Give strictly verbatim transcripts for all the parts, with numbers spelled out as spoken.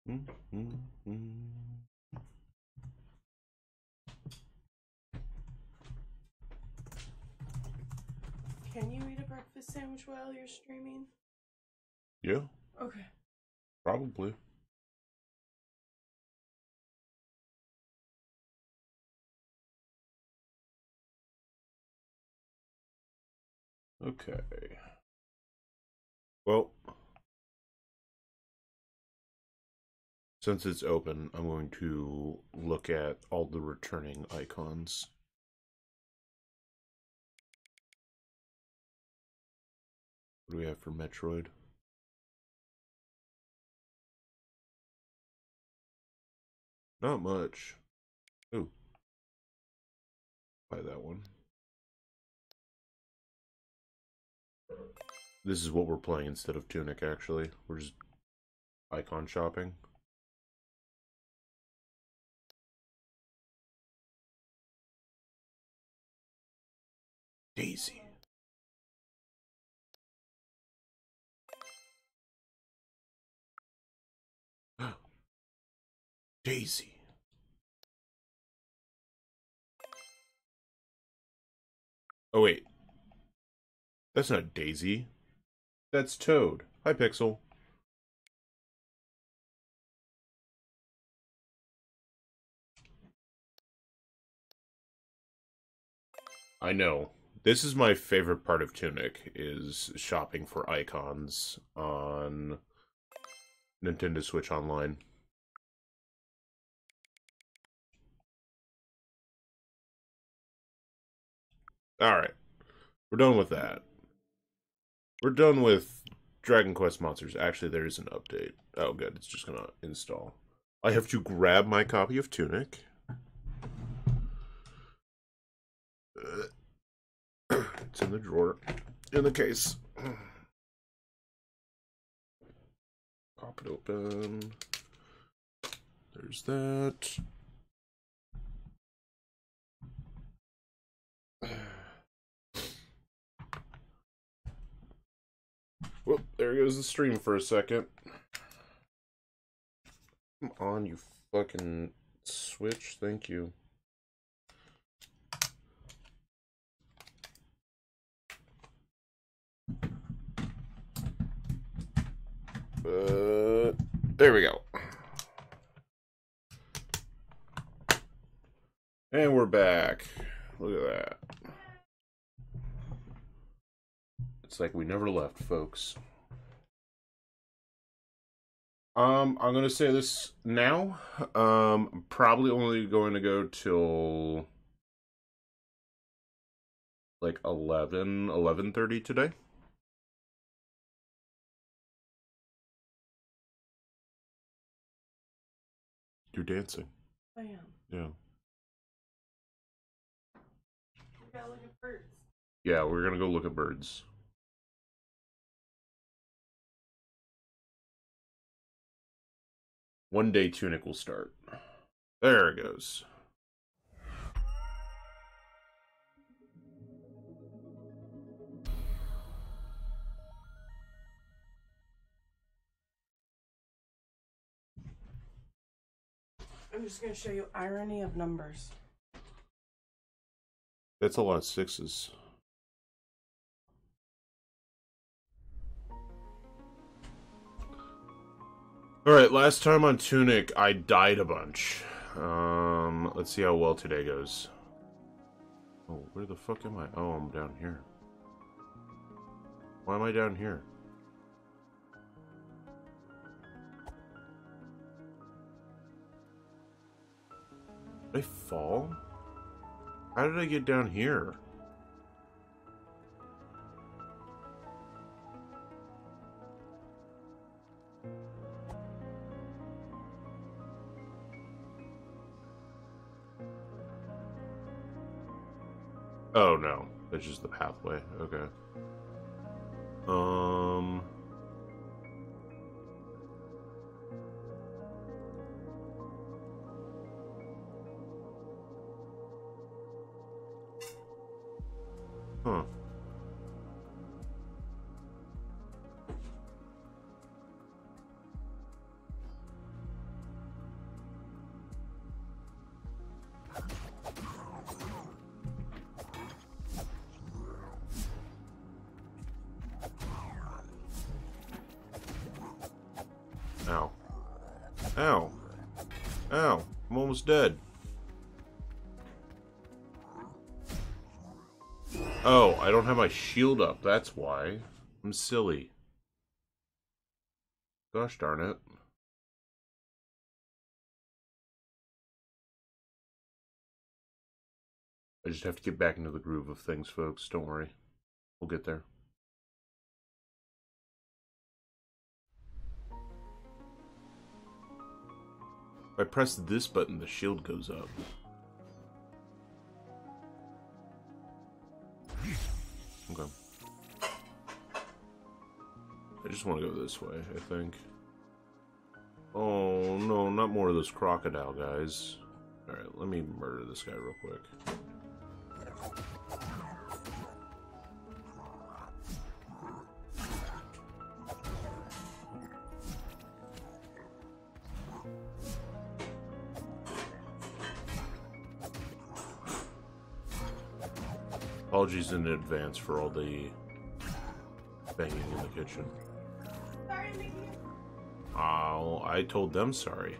Can you eat a breakfast sandwich while you're streaming? Yeah. Okay. Probably. Okay. Well, since it's open, I'm going to look at all the returning icons. What do we have for Metroid? Not much. Ooh. Buy that one. This is what we're playing instead of Tunic, actually. We're just icon shopping. Daisy. Daisy. Oh, wait. That's not Daisy. That's Toad. Hi, Pixel. I know. This is my favorite part of Tunic, is shopping for icons on Nintendo Switch Online. Alright. We're done with that. We're done with Dragon Quest Monsters. Actually, there is an update. Oh, good. It's just gonna install. I have to grab my copy of Tunic. It's in the drawer. In the case. Pop it open. There's that. Whoop, there goes the stream for a second. Come on, you fucking Switch. Thank you. Uh, there we go. And we're back. Look at that. It's like we never left, folks. Um, I'm gonna say this now. Um, I'm probably only going to go till like eleven, eleven thirty today. You're dancing. I am. Yeah. We gotta look at birds. Yeah, we're gonna go look at birds. One day Tunic will start. There it goes. I'm just gonna show you irony of numbers. That's a lot of sixes. Alright, last time on Tunic, I died a bunch. Um, let's see how well today goes. Oh, where the fuck am I? Oh, I'm down here. Why am I down here? Did I fall? How did I get down here? Oh no, that's just the pathway. Okay. Um. Huh. Ow. Ow. I'm almost dead. Oh, I don't have my shield up. That's why. I'm silly. Gosh darn it. I just have to get back into the groove of things, folks. Don't worry. We'll get there. If I press this button, the shield goes up. Okay. I just want to go this way, I think. Oh, no, not more of those crocodile guys. Alright, let me murder this guy real quick. Apologies in advance for all the banging in the kitchen. Sorry, Mickey. Oh, I told them sorry.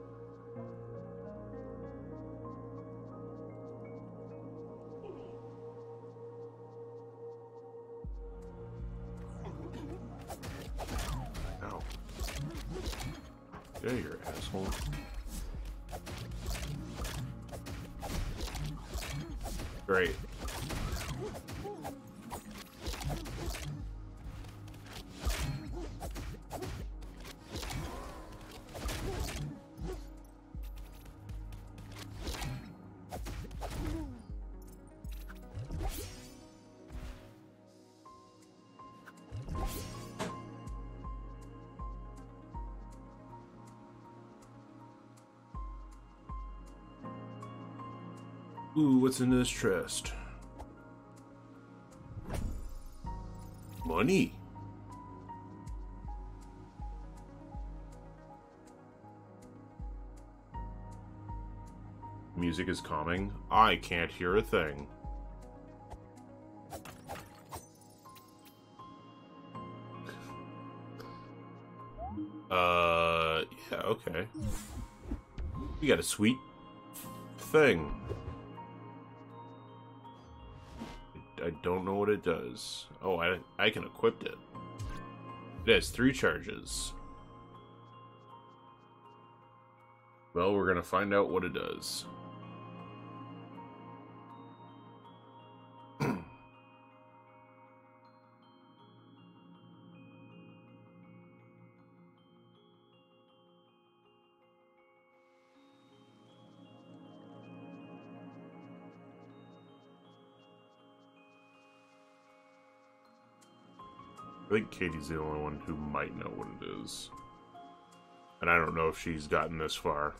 Ow. Yeah, you asshole. Great. Ooh, what's in this chest? Money. Music is calming. I can't hear a thing. Uh, yeah, okay. You got a sweet thing. I don't know what it does. Oh, I, I can equip it. It has three charges. Well, we're gonna find out what it does. I think Katie's the only one who might know what it is. And I don't know if she's gotten this far.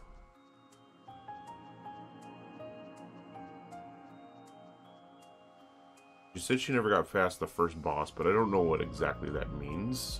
She said she never got past the first boss, but I don't know what exactly that means.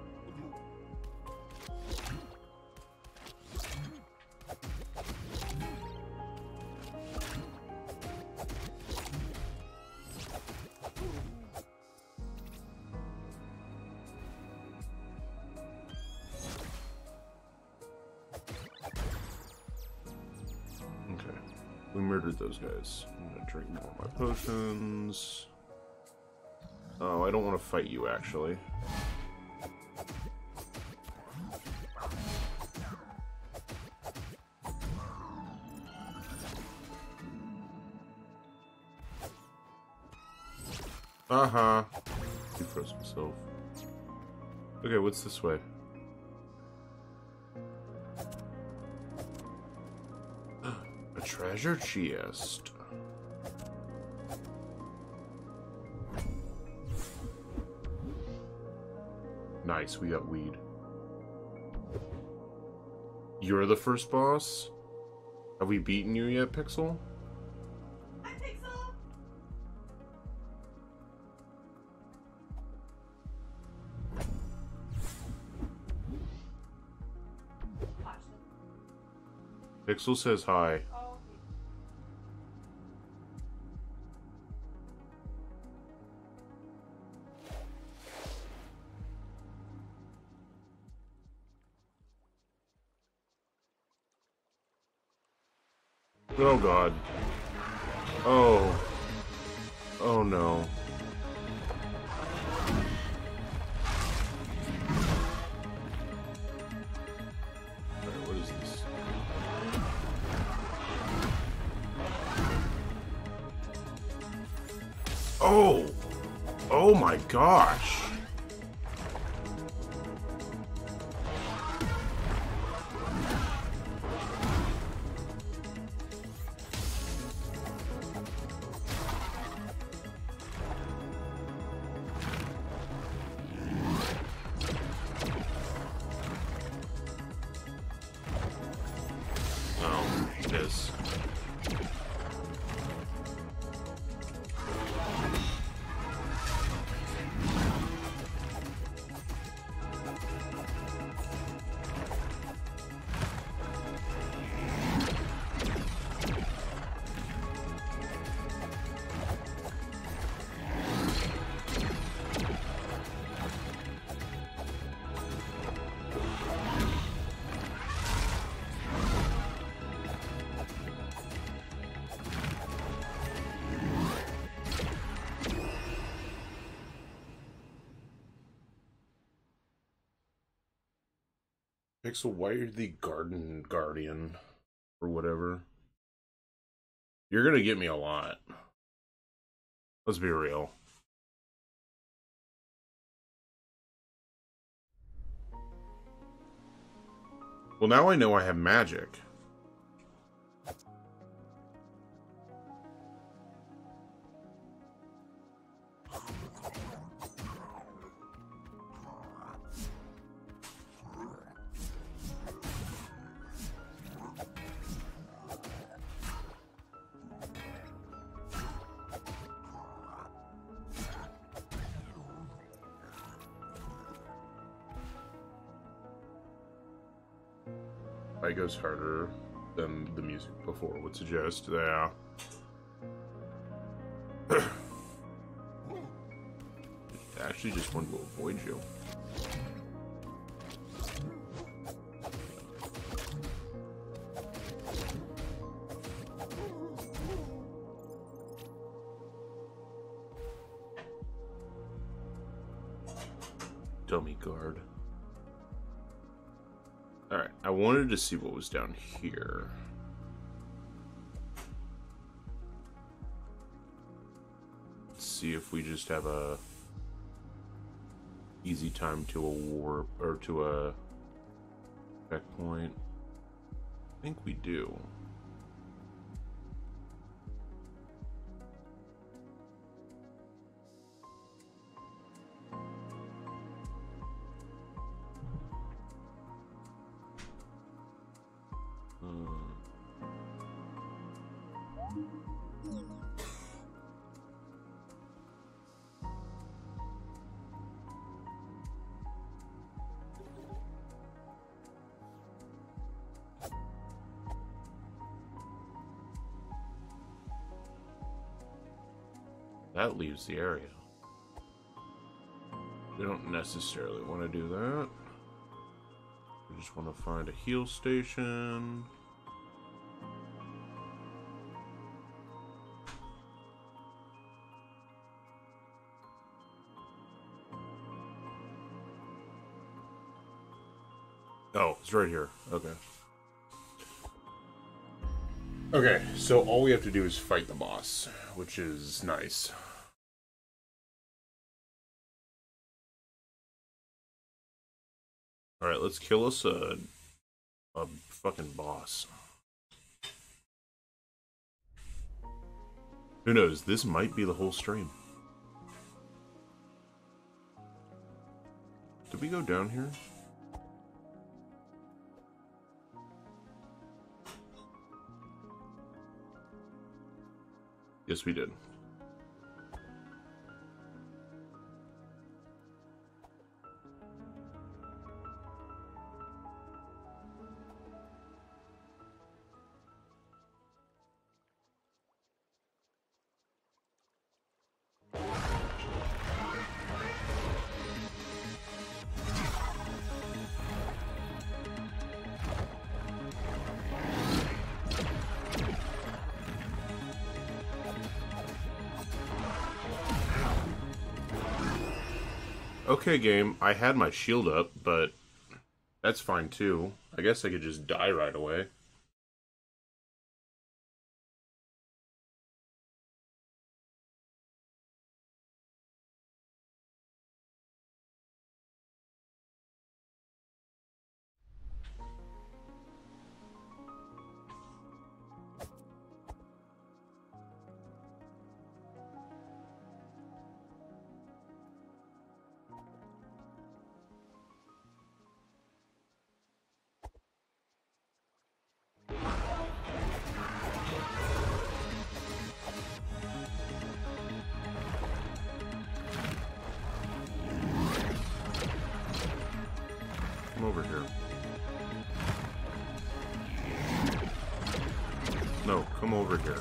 We murdered those guys. I'm gonna drink more of my potions. Oh, I don't want to fight you, actually. Uh-huh. He froze himself. Okay, what's this way? A treasure chest. Nice, we got weed. You're the first boss? Have we beaten you yet, Pixel? Hi, Pixel. Watch them. Pixel says hi. Oh. Oh god. Oh. Oh no. Alright, what is this? Oh! Oh my gosh! Oh, it is. Pixel, why are you the garden guardian? Or whatever. You're gonna get me a lot. Let's be real. Well, now I know I have magic. It goes harder than the music before would suggest. Yeah. Actually just wanted to avoid you. Dummy guard. Alright, I wanted to see what was down here. Let's see if we just have a easy time to a warp or to a checkpoint. I think we do. That leaves the area. We don't necessarily want to do that. We just want to find a heal station. Oh, it's right here. Okay. Okay, so all we have to do is fight the boss, which is nice. Alright, let's kill us a, a fucking boss. Who knows, this might be the whole stream. Did we go down here? Yes, we did. Okay, game, I had my shield up, but that's fine too. I guess I could just die right away. Come over here. No, come over here.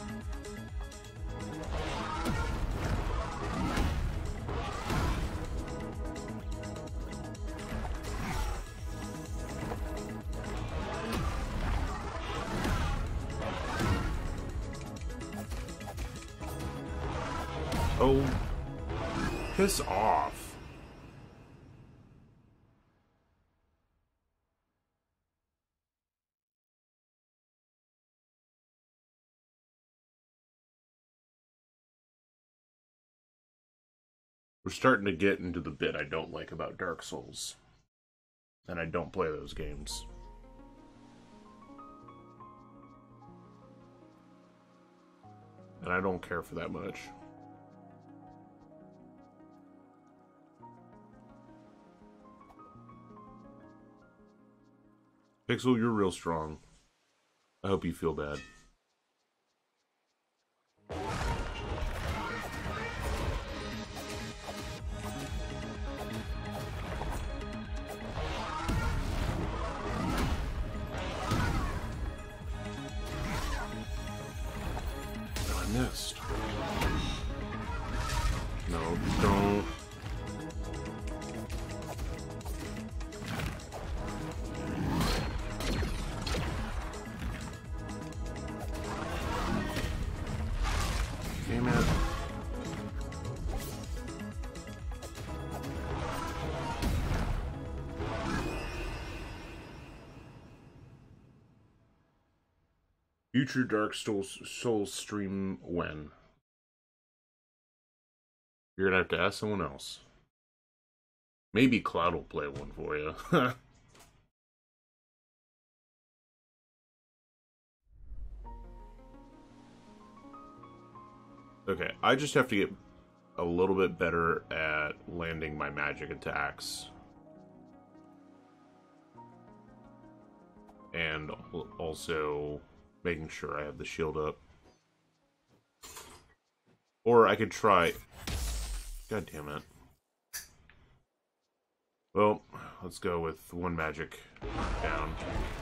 Oh, piss off. We're starting to get into the bit I don't like about Dark Souls. And I don't play those games. And I don't care for that much. Pixel, you're real strong. I hope you feel bad. I missed. No, don't. Damn it. Future Dark Souls Soul stream when? You're gonna have to ask someone else. Maybe Cloud will play one for you. Okay, I just have to get a little bit better at landing my magic attacks. And also making sure I have the shield up. Or I could try... God damn it. Well, let's go with one magic down.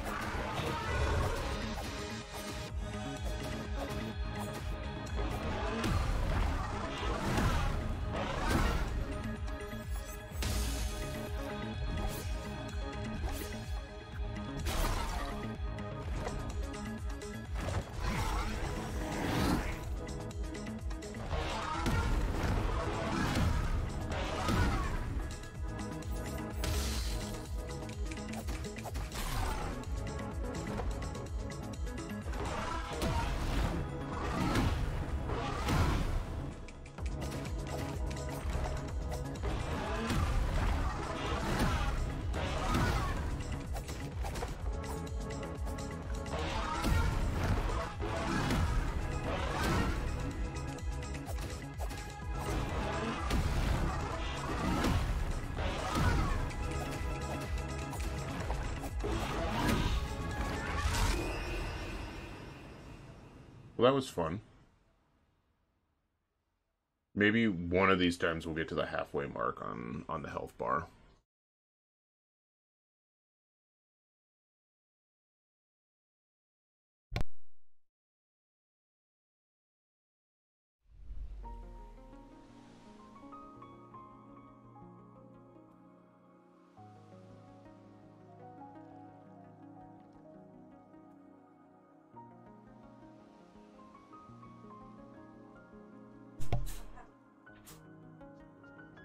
Well, that was fun. Maybe one of these times we'll get to the halfway mark on, on the health bar.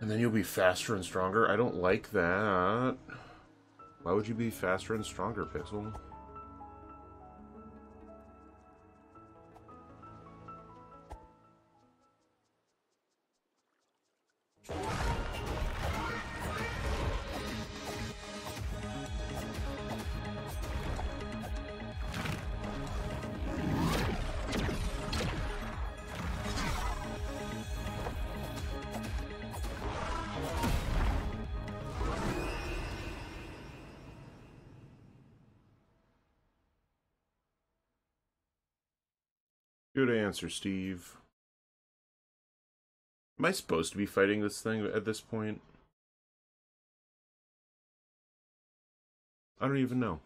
And then you'll be faster and stronger? I don't like that. Why would you be faster and stronger, Pixel? Good answer, Steve. Am I supposed to be fighting this thing at this point? I don't even know.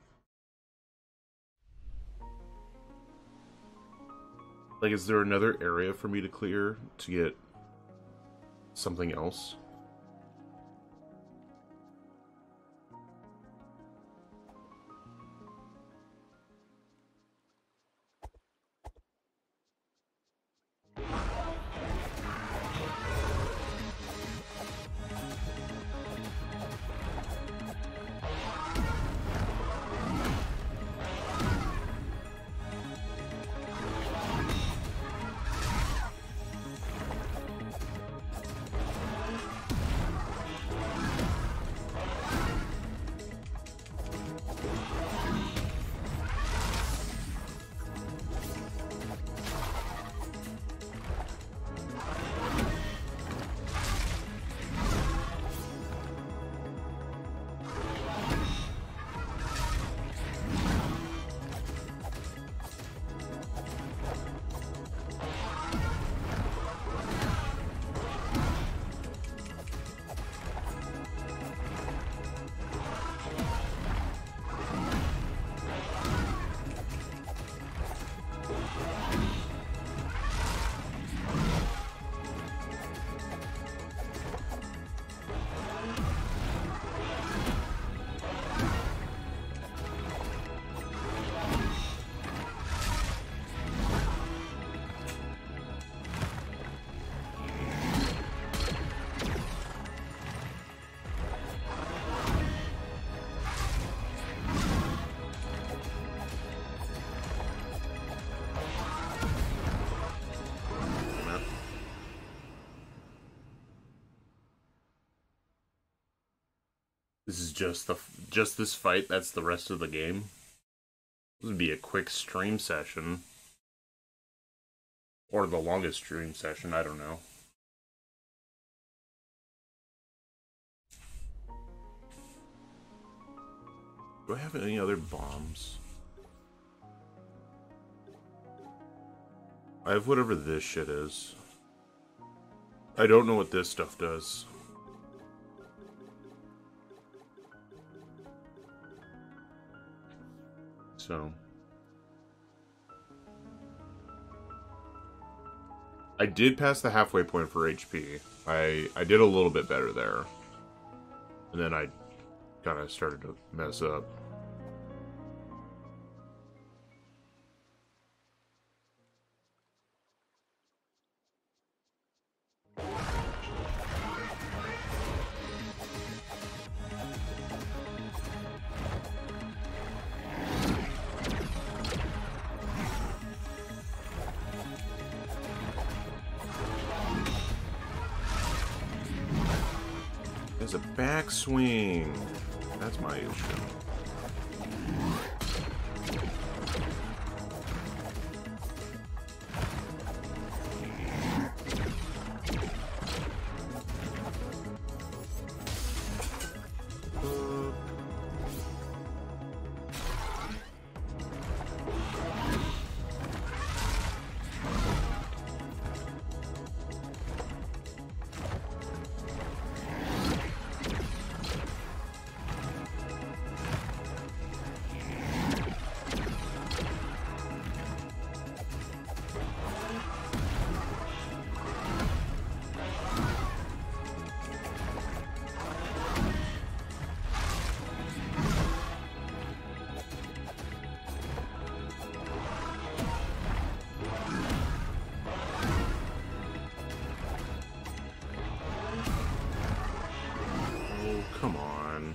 Like, is there another area for me to clear to get something else? This is just the just this fight. That's the rest of the game. This would be a quick stream session, or the longest stream session. I don't know. Do I have any other bombs? I have whatever this shit is. I don't know what this stuff does. So I did pass the halfway point for H P. I I did a little bit better there. And then I kind of started to mess up. There's a backswing. That's my issue. come on.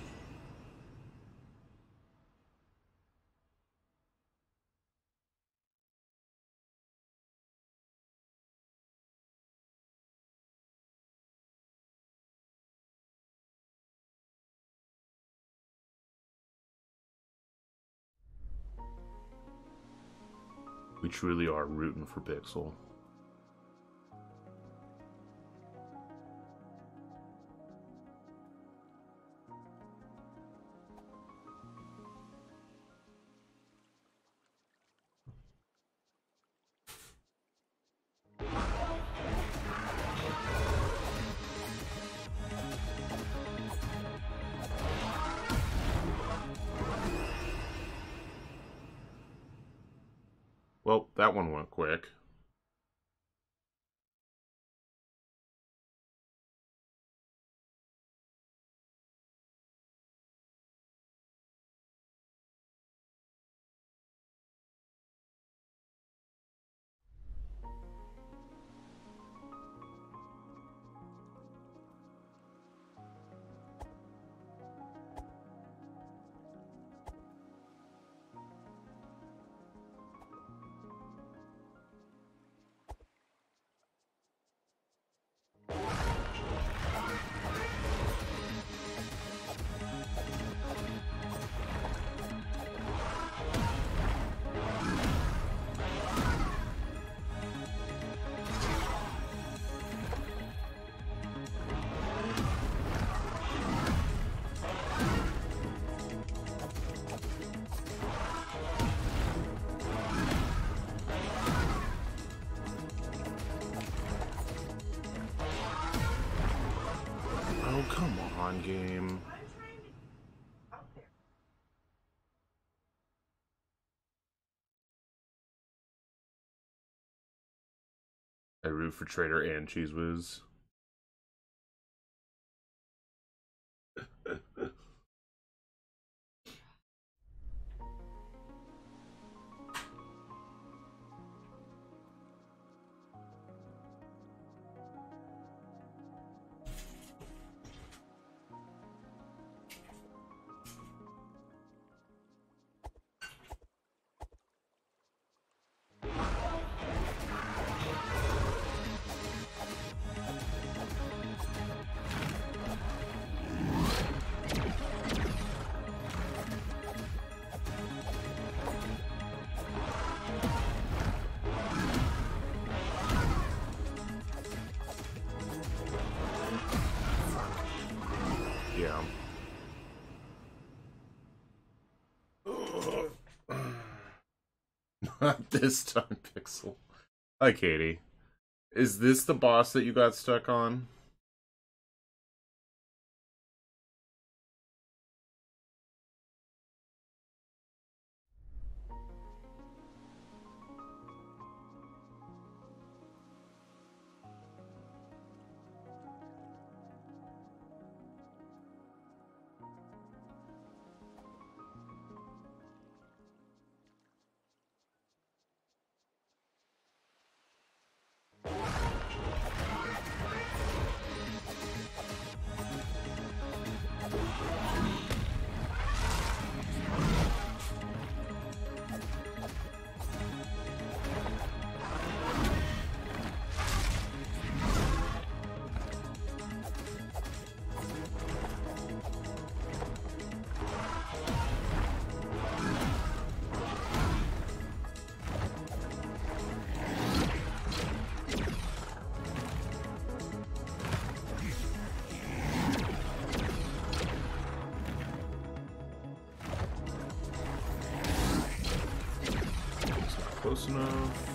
We truly are rooting for Pixel. Well, that one went quick. Oh, come on, game. I root for Trader and Cheese Whiz. Yeah. Not this time, Pixel. Hi, Katie. Is this the boss that you got stuck on? Close enough.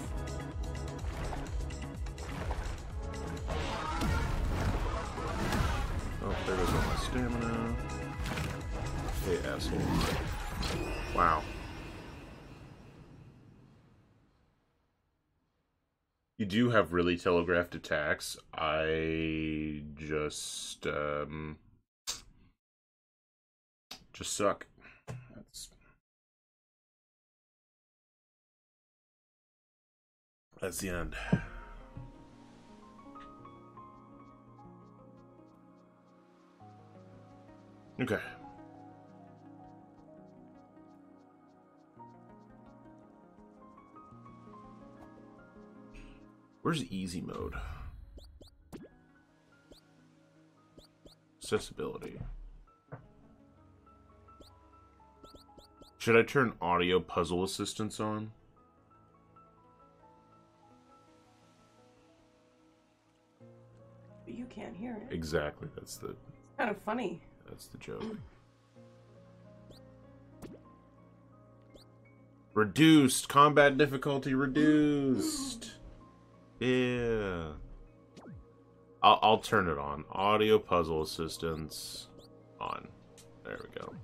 Oh, there goes all my stamina. Hey, asshole. Wow. You do have really telegraphed attacks. I just, um... just suck. That's... That's the end. Okay. Where's easy mode? Accessibility. Should I turn audio puzzle assistance on? But you can't hear it. Exactly. That's the. It's kind of funny. That's the joke. Reduced combat difficulty. Reduced. Yeah. I'll I'll turn it on. Audio puzzle assistance on. There we go.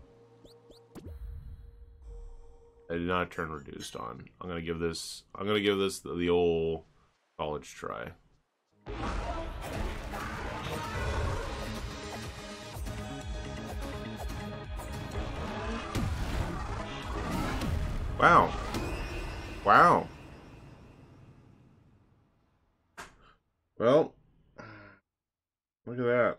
I did not turn reduced on. I'm gonna give this. I'm gonna give this the, the old college try. Wow. Wow. Well, look at that.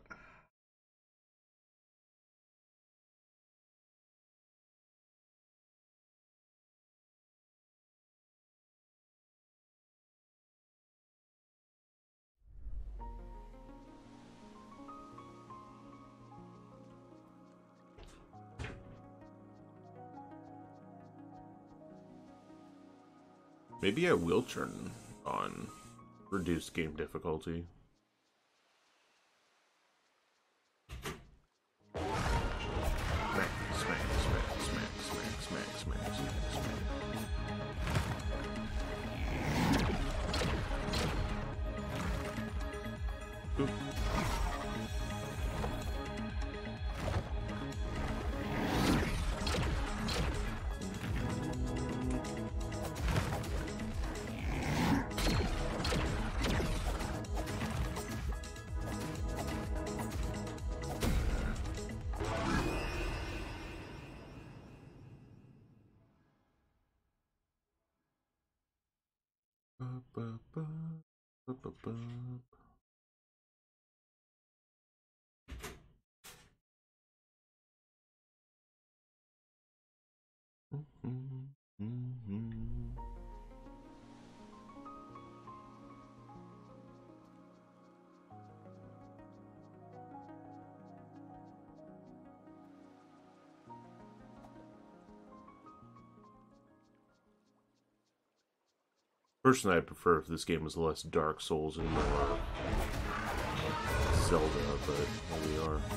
Maybe I will turn on reduced game difficulty. Smack, smack, smack, smack, smack, smack, smack, smack, smack. Oop. Personally, I prefer if this game was less Dark Souls and more Zelda, but here we are.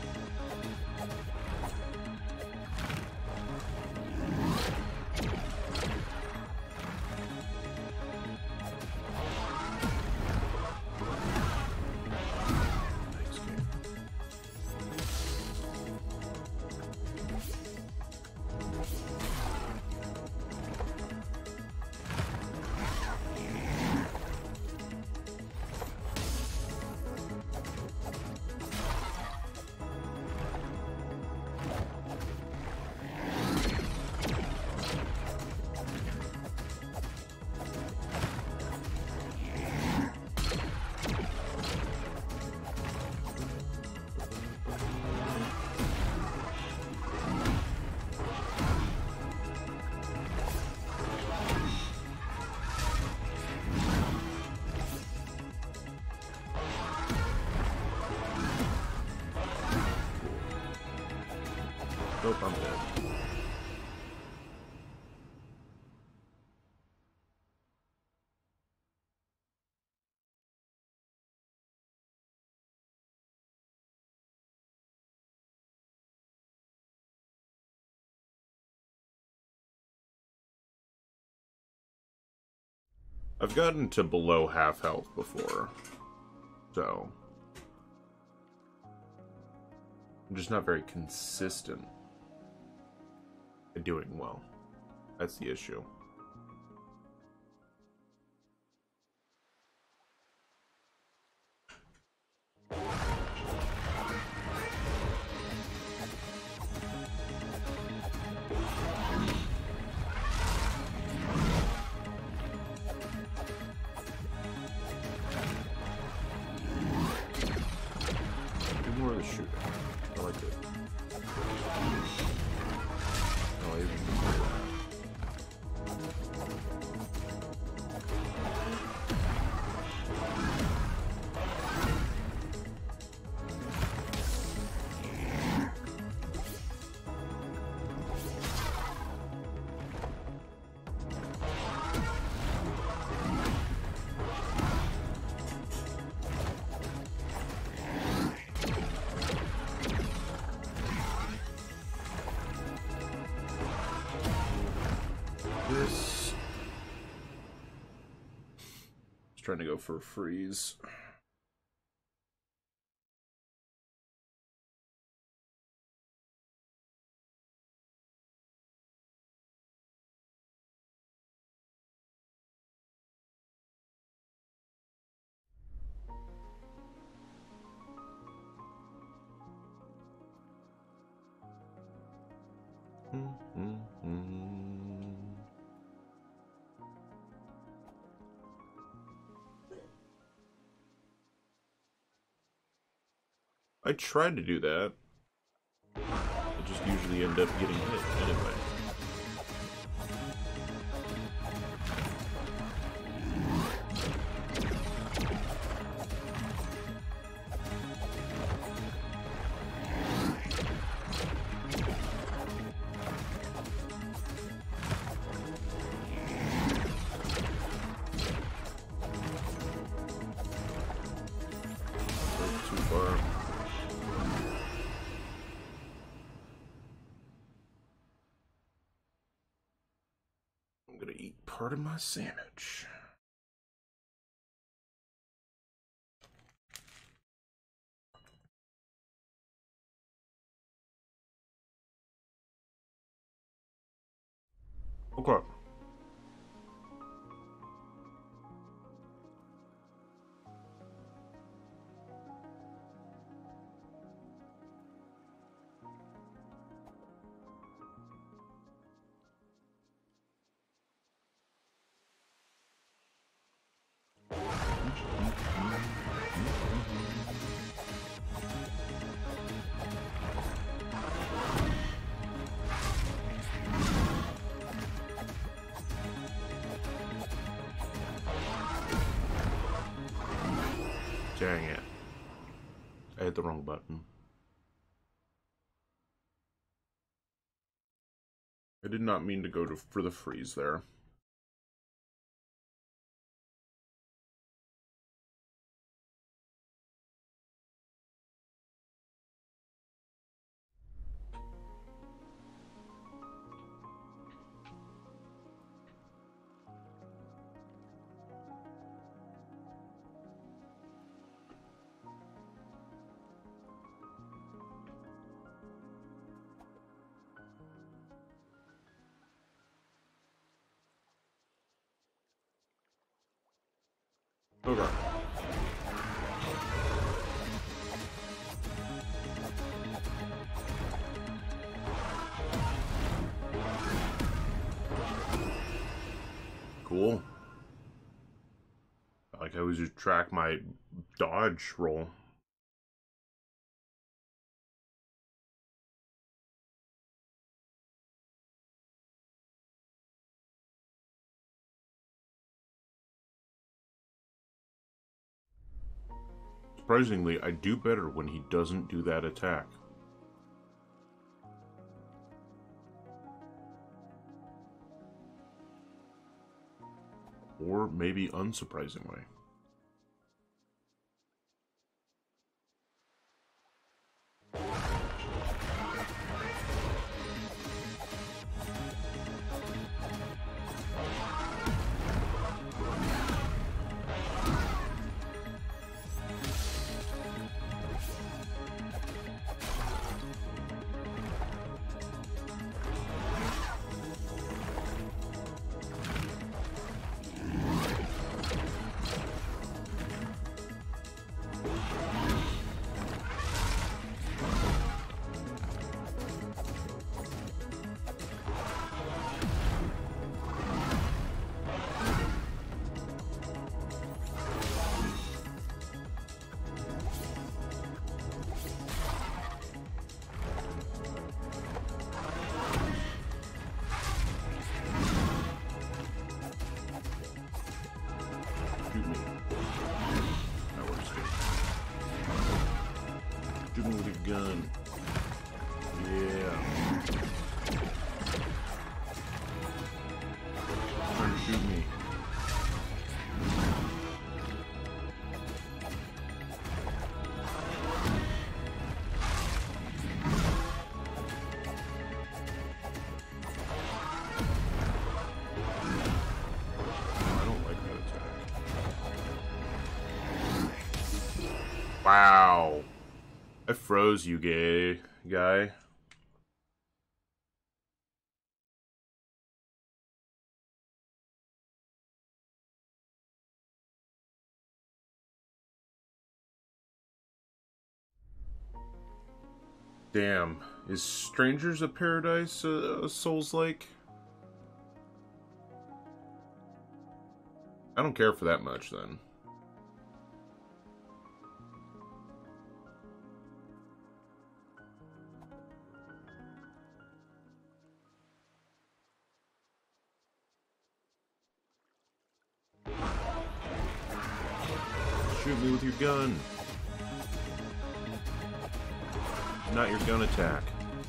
Nope, I'm dead. I've gotten to below half health before, so I'm just not very consistent at doing well. That's the issue. Do more of the shit. shoot. I like it. Oh, I even can do that. This. Just trying to go for a freeze. I tried to do that. I just usually end up getting hit anyway. Too far. I'm gonna eat part of my sandwich. Okay. Dang it. I hit the wrong button. I did not mean to go to for the freeze there. Okay. Cool. I like how we just track my dodge roll. Surprisingly, I do better when he doesn't do that attack. Or maybe unsurprisingly. gun. Yeah. Trying to shoot me. I don't like that attack. Wow. I froze you, gay guy. Damn. Is Strangers of Paradise uh, Souls-like? I don't care for that much, then. Shoot me with your gun. Not your gun attack.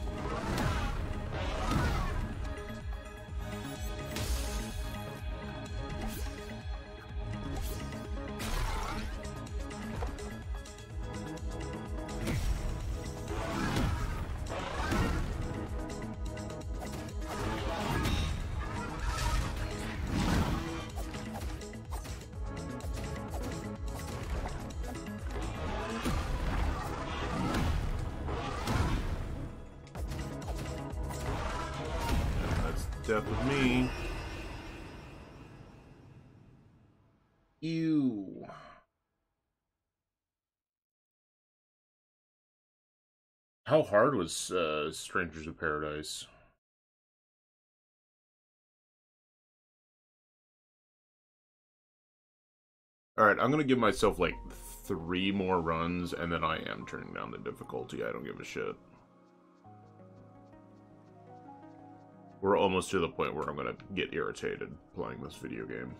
Death with me. Ew. How hard was uh, Strangers of Paradise? Alright, I'm gonna give myself like three more runs, and then I am turning down the difficulty. I don't give a shit. We're almost to the point where I'm gonna get irritated playing this video game.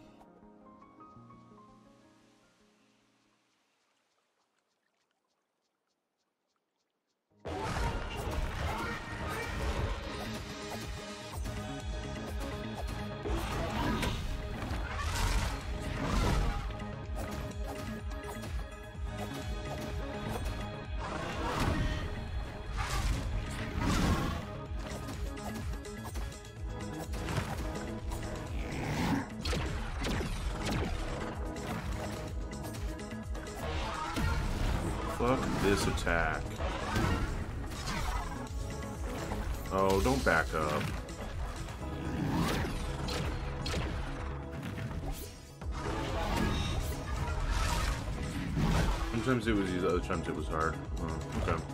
Fuck this attack. Oh, don't back up. Sometimes it was easy, other times it was hard. Oh, okay.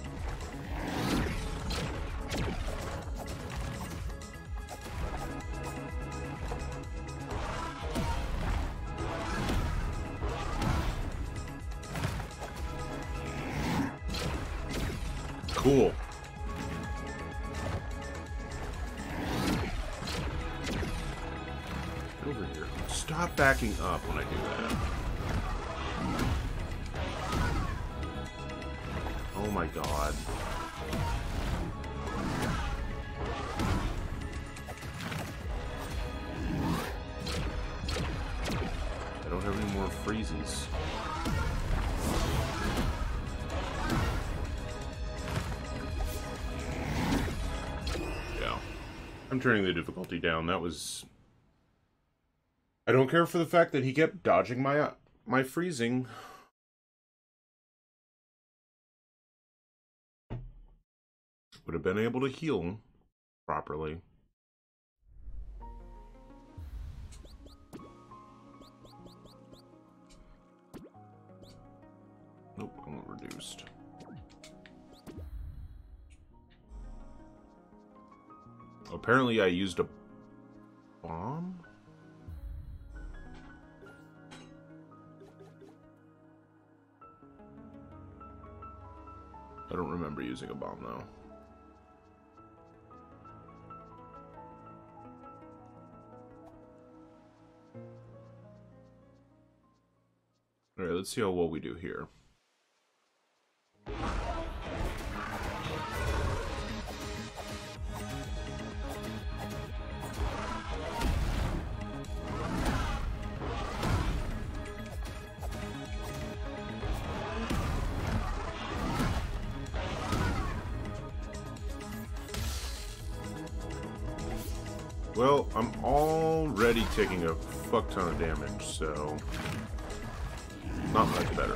Cool. Get over here. Stop backing up when I do that. Oh my god. I don't have any more freezies. I'm turning the difficulty down. That was... I don't care for the fact that he kept dodging my uh, my freezing. Would have been able to heal properly. Nope, I want reduced. Apparently I used a bomb? I don't remember using a bomb though. Alright, let's see how well we do here. Well, I'm already taking a fuck ton of damage, so not much better.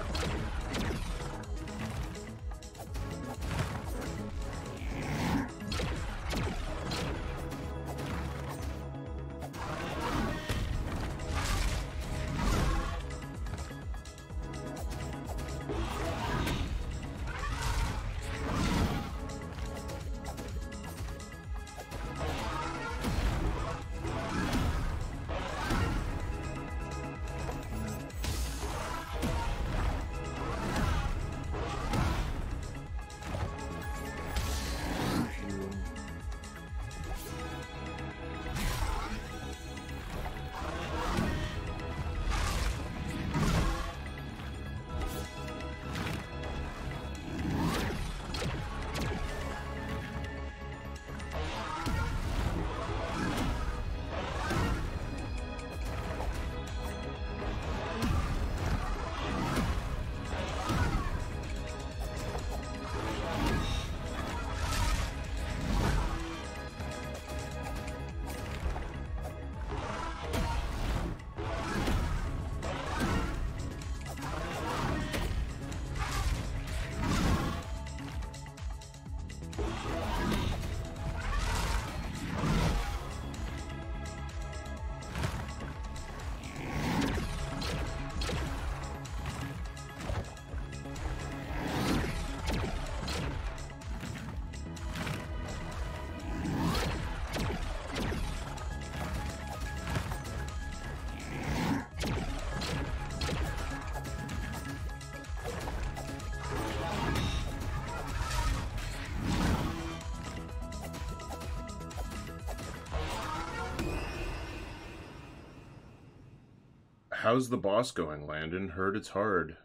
How's the boss going, Landon? Heard it's hard.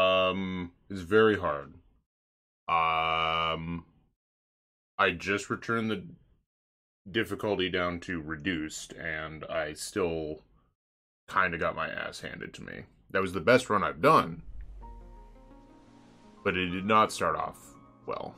Um, it's very hard. Um, I just returned the difficulty down to reduced, and I still kind of got my ass handed to me. That was the best run I've done, but it did not start off well.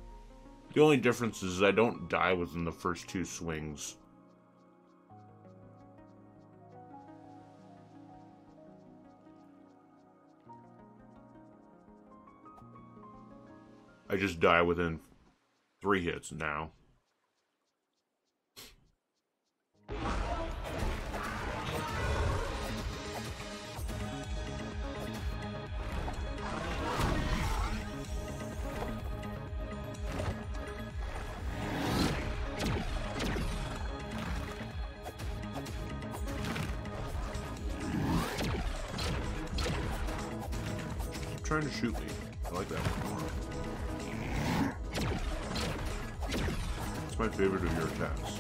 The only difference is I don't die within the first two swings. I just die within three hits now. Trying to shoot me. I like that one more. It's my favorite of your attacks.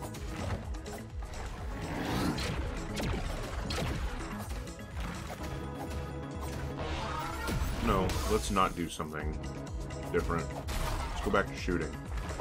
No, let's not do something different. Let's go back to shooting.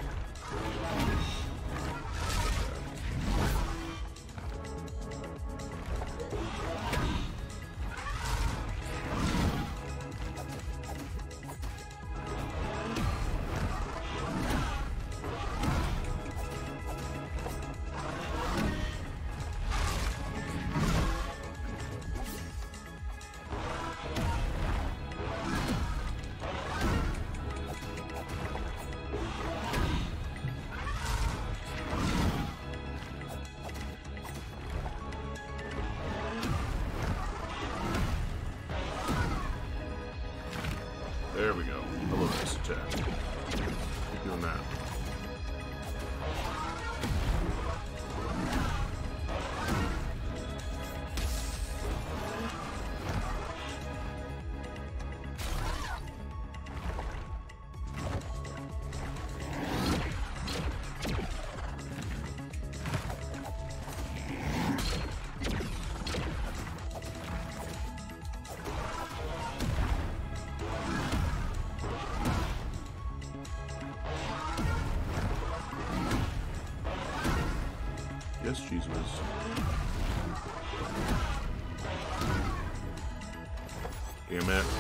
There we go. I love this attack. Keep doing that. Yes, Cheese Whiz. Damn it.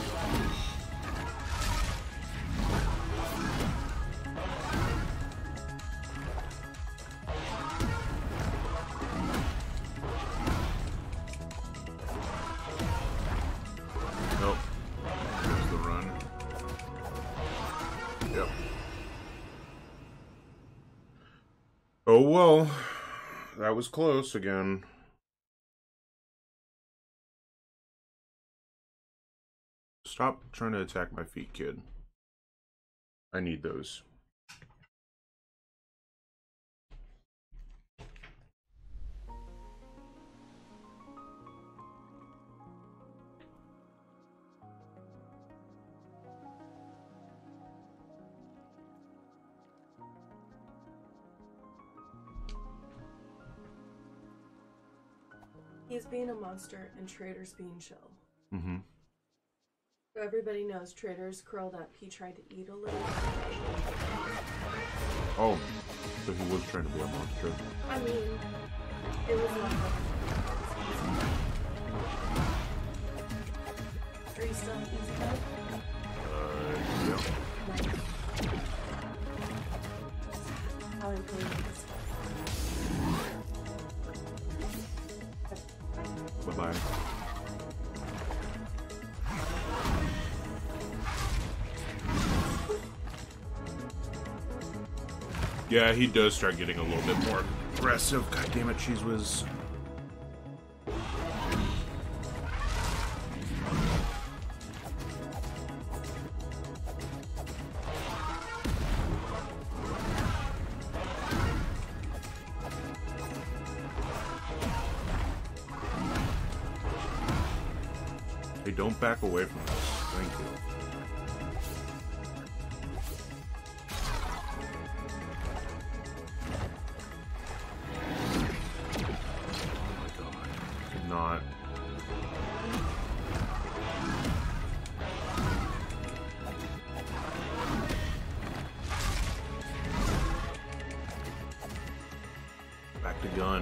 Nope. There's the run. Yep. Oh well. That was close again. Stop trying to attack my feet, kid. I need those. He's being a monster and Trader's being chill. Mm-hmm. So everybody knows Trader's curled up. He tried to eat a little. Oh, so he was trying to be a monster. I mean, it was not. Are you still easy mode? Uh, yeah. How I'm playing this. Bye-bye. Yeah, he does start getting a little bit more aggressive. God damn it, Cheese Whiz. Hey, don't back away from us. Thank you. Not. Back to gun.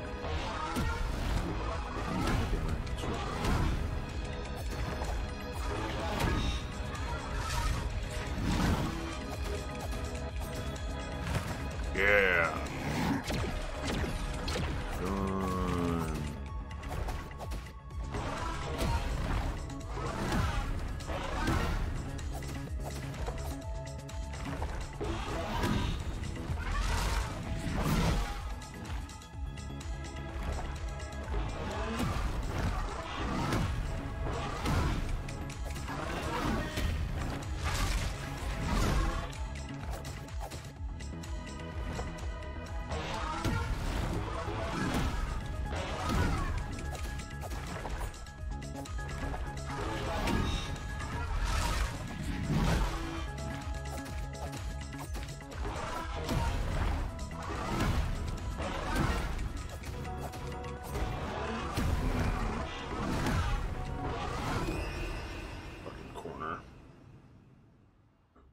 Yeah. Gun.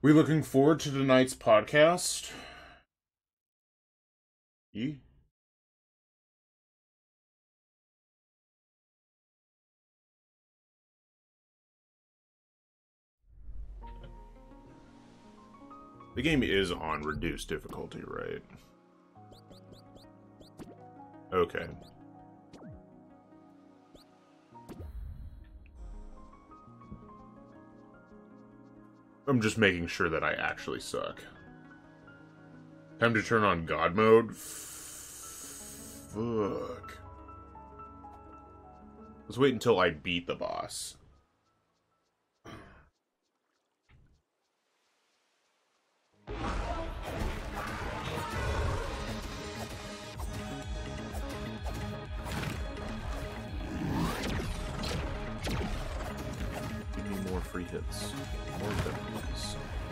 We looking forward to tonight's podcast? E? The game is on reduced difficulty, right? Okay. I'm just making sure that I actually suck. Time to turn on God mode? Fuck. Let's wait until I beat the boss. Give me more free hits. More of them, please.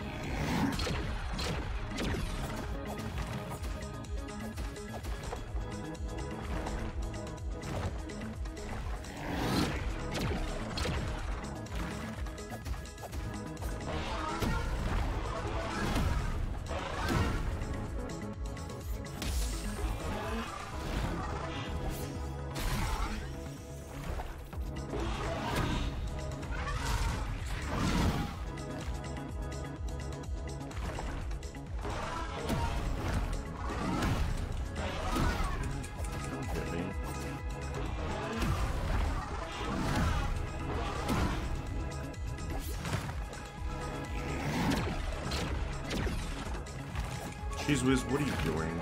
Jeez Whiz, what are you doing?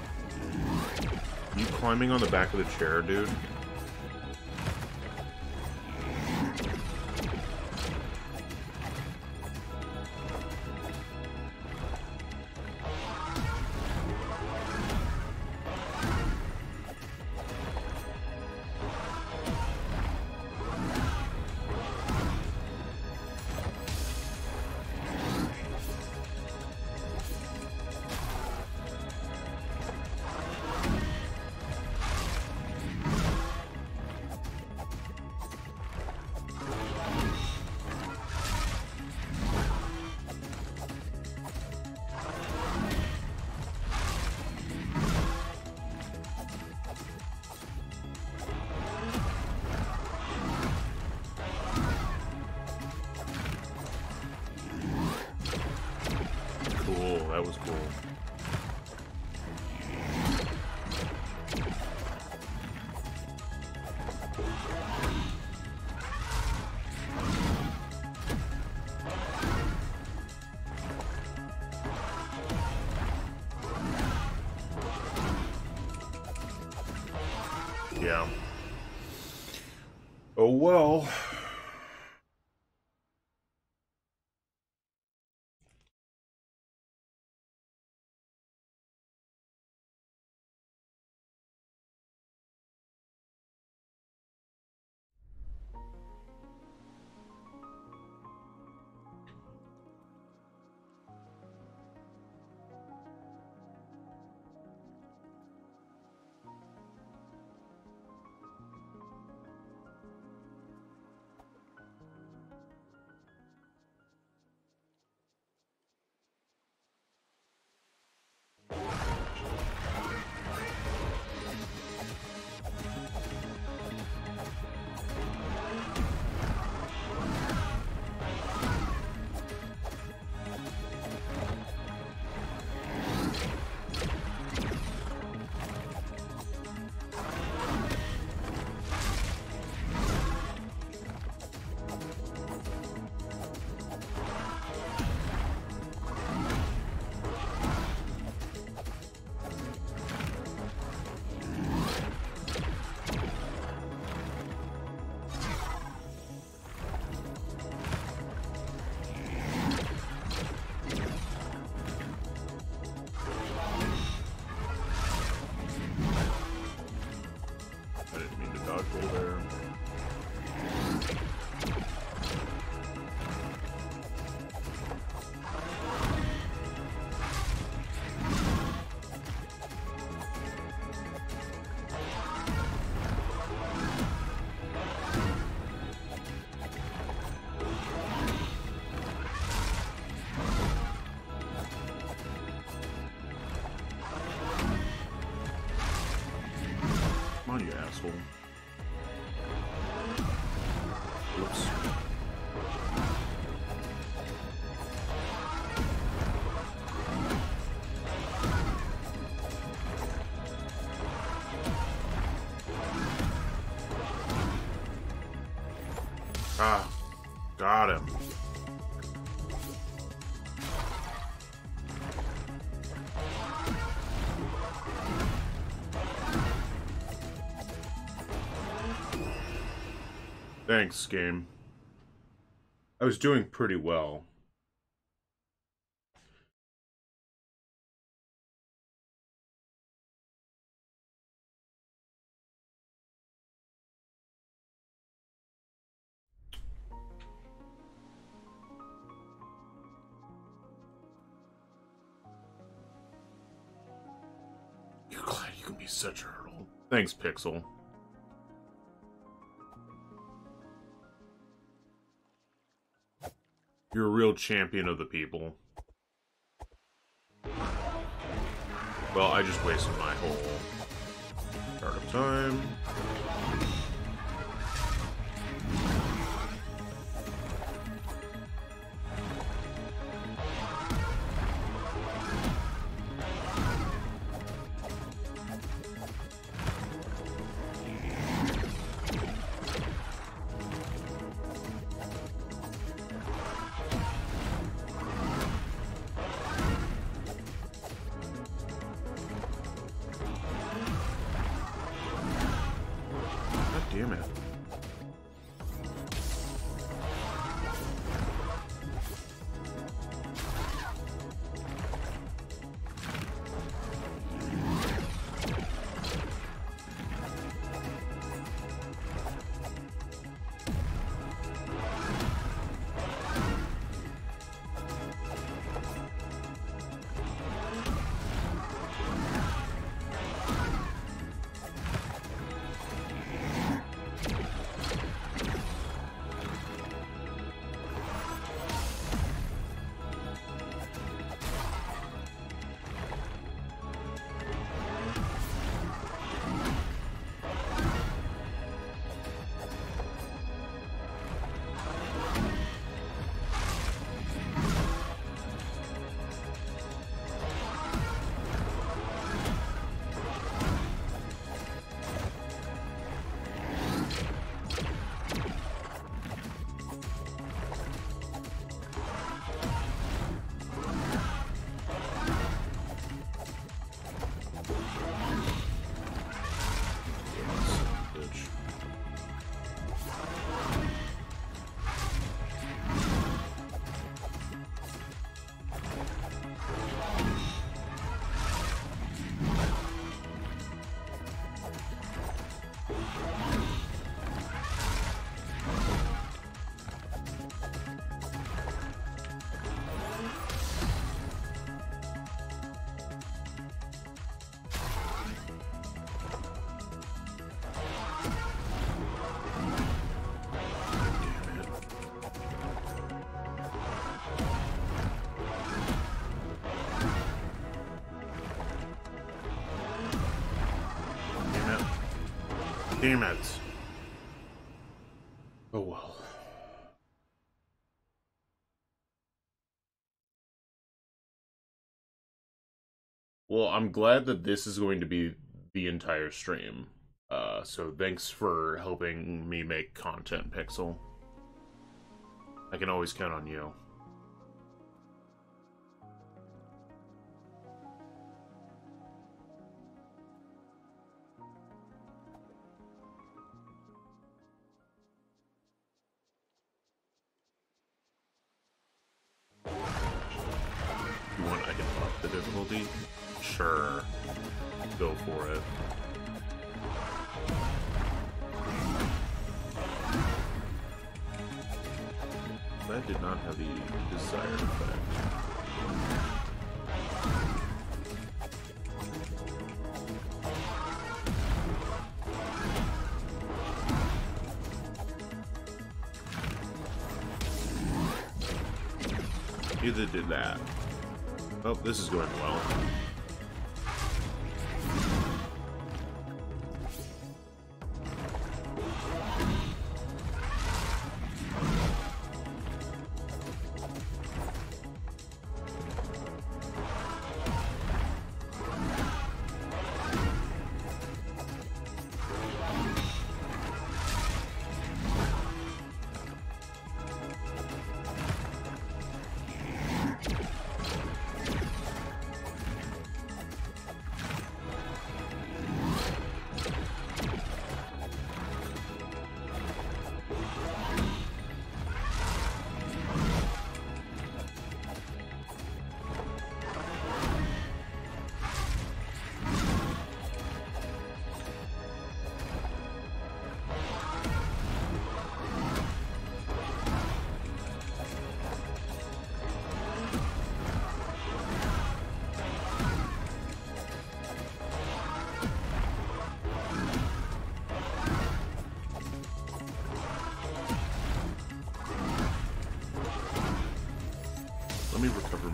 You climbing on the back of the chair, dude? That was cool. Yeah. Oh well. asshole. Oops. Ah, got him. Thanks, game. I was doing pretty well. You're glad you can be such a hurdle. Thanks, Pixel. You're a real champion of the people. Well, I just wasted my whole start of time. Damn it. Damn it. Oh well. Well, I'm glad that this is going to be the entire stream. Uh, so thanks for helping me make content, Pixel. I can always count on you. You want I can up the difficulty? Sure. Go for it. That did not have the desired effect. Either did that. Oh, this is going well.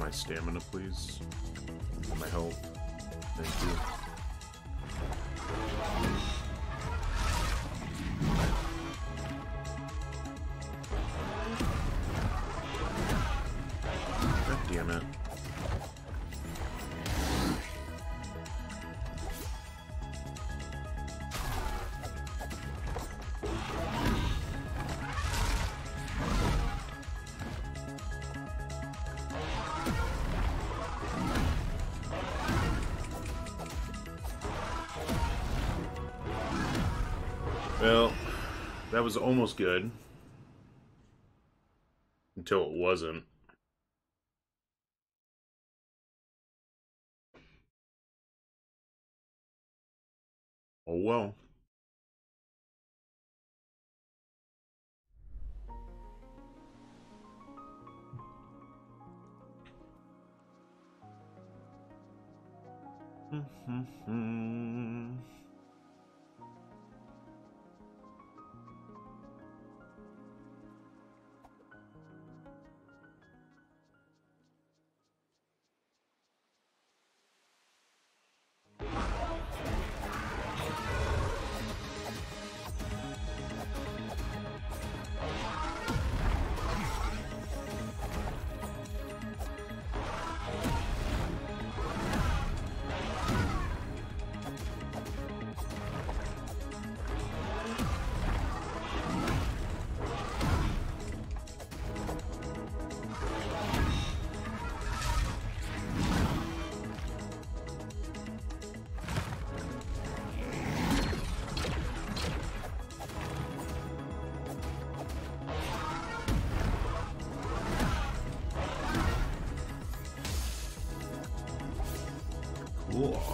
my stamina, please? My health. Thank you. God damn it. Well, that was almost good. Until it wasn't. Oh well. Mm-hmm. Cool.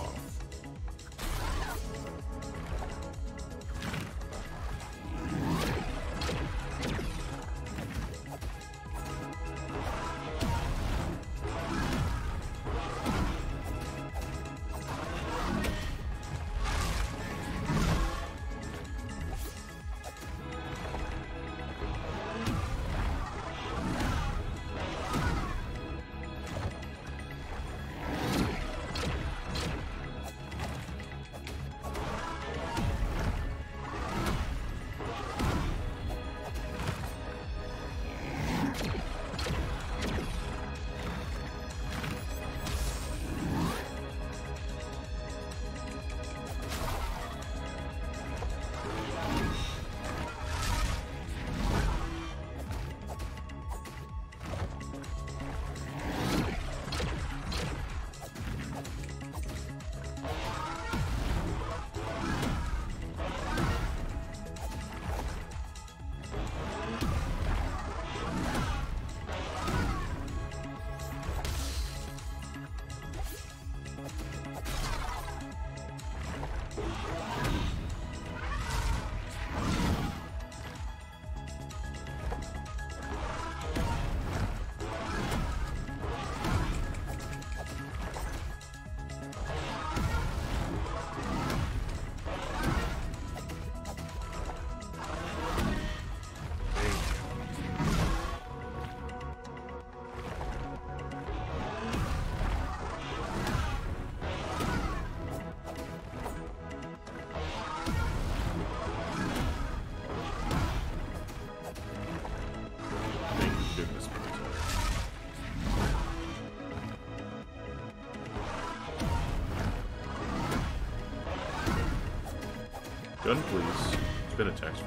Gun, please. Spin attack's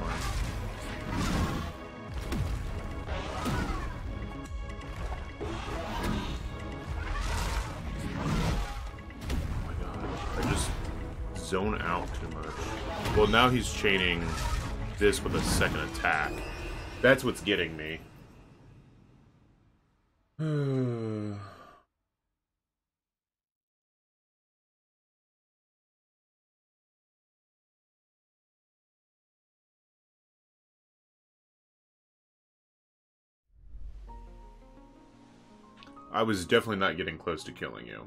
fine. Oh my god. I just zone out too much. Well, now he's chaining this with a second attack. That's what's getting me. I was definitely not getting close to killing you.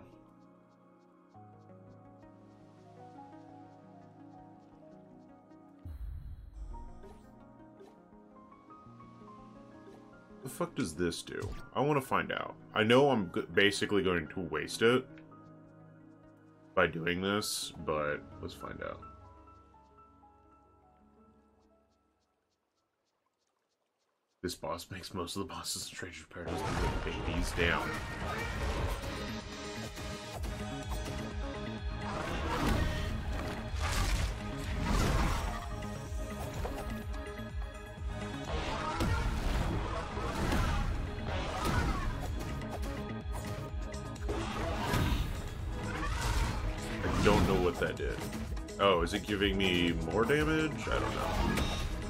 The fuck does this do? I want to find out. I know I'm g basically going to waste it by doing this, but let's find out. This boss makes most of the bosses in Stranger's Paradise look like babies. Down. I don't know what that did. Oh, is it giving me more damage? I don't know.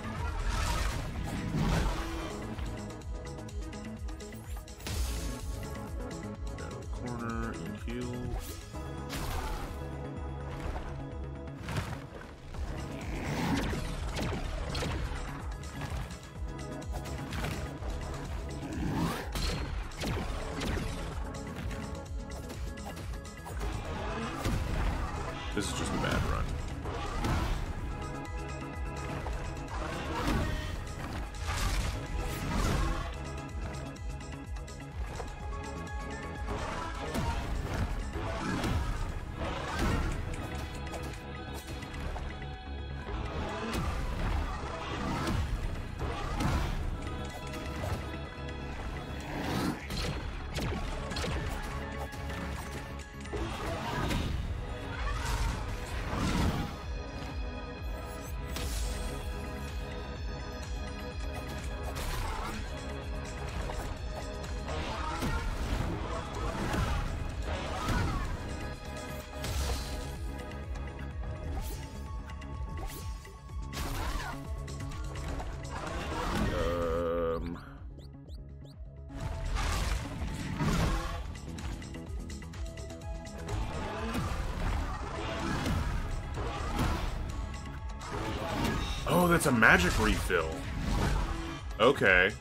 This is just a bad run. Oh, that's a magic refill. Okay.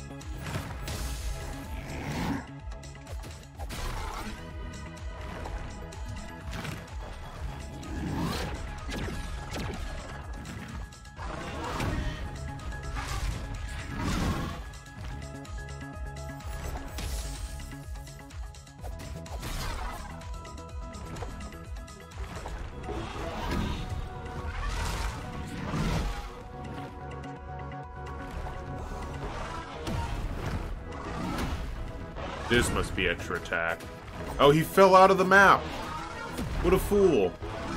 This must be extra attack. Oh, he fell out of the map. What a fool.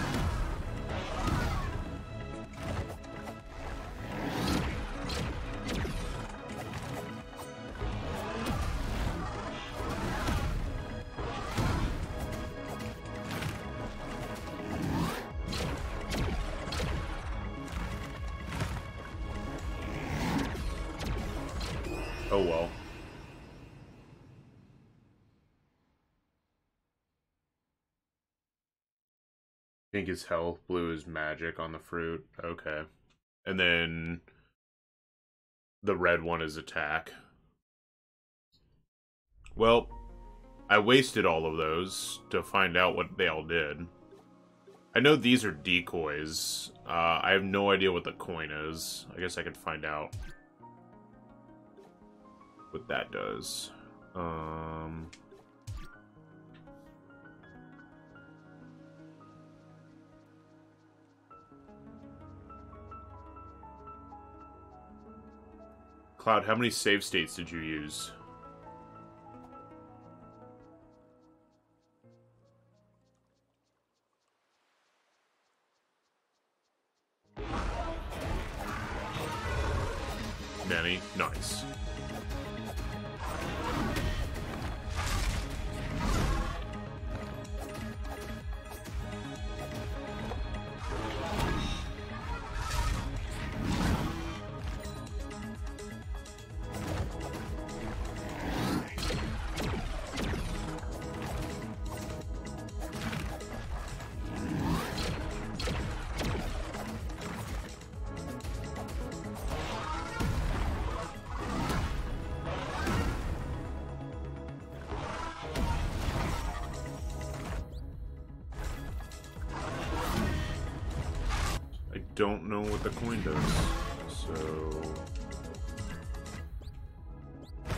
Oh well. Pink is health, blue is magic on the fruit. Okay. And then the red one is attack. Well, I wasted all of those to find out what they all did. I know these are decoys. Uh, I have no idea what the coin is. I guess I could find out what that does. Um... Cloud, how many save states did you use? Many? Nice. Don't know what the coin does, so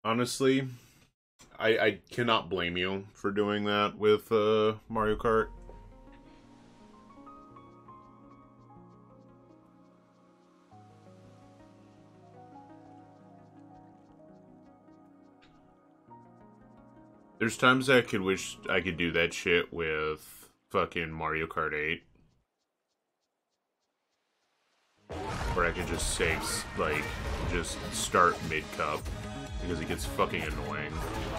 Honestly, I I cannot blame you for doing that with uh, Mario Kart. There's times I could wish I could do that shit with fucking Mario Kart eight. Where I could just save, like, just start mid-cup. Because it gets fucking annoying.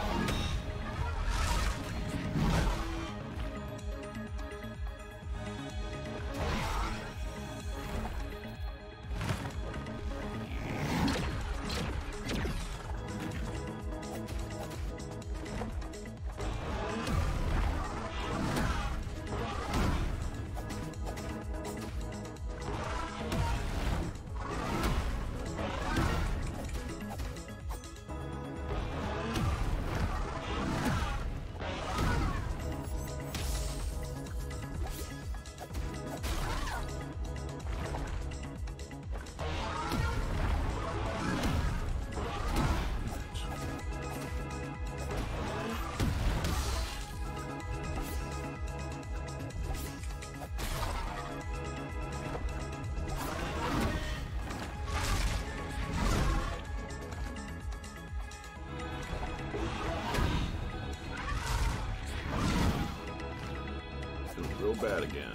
Real bad again.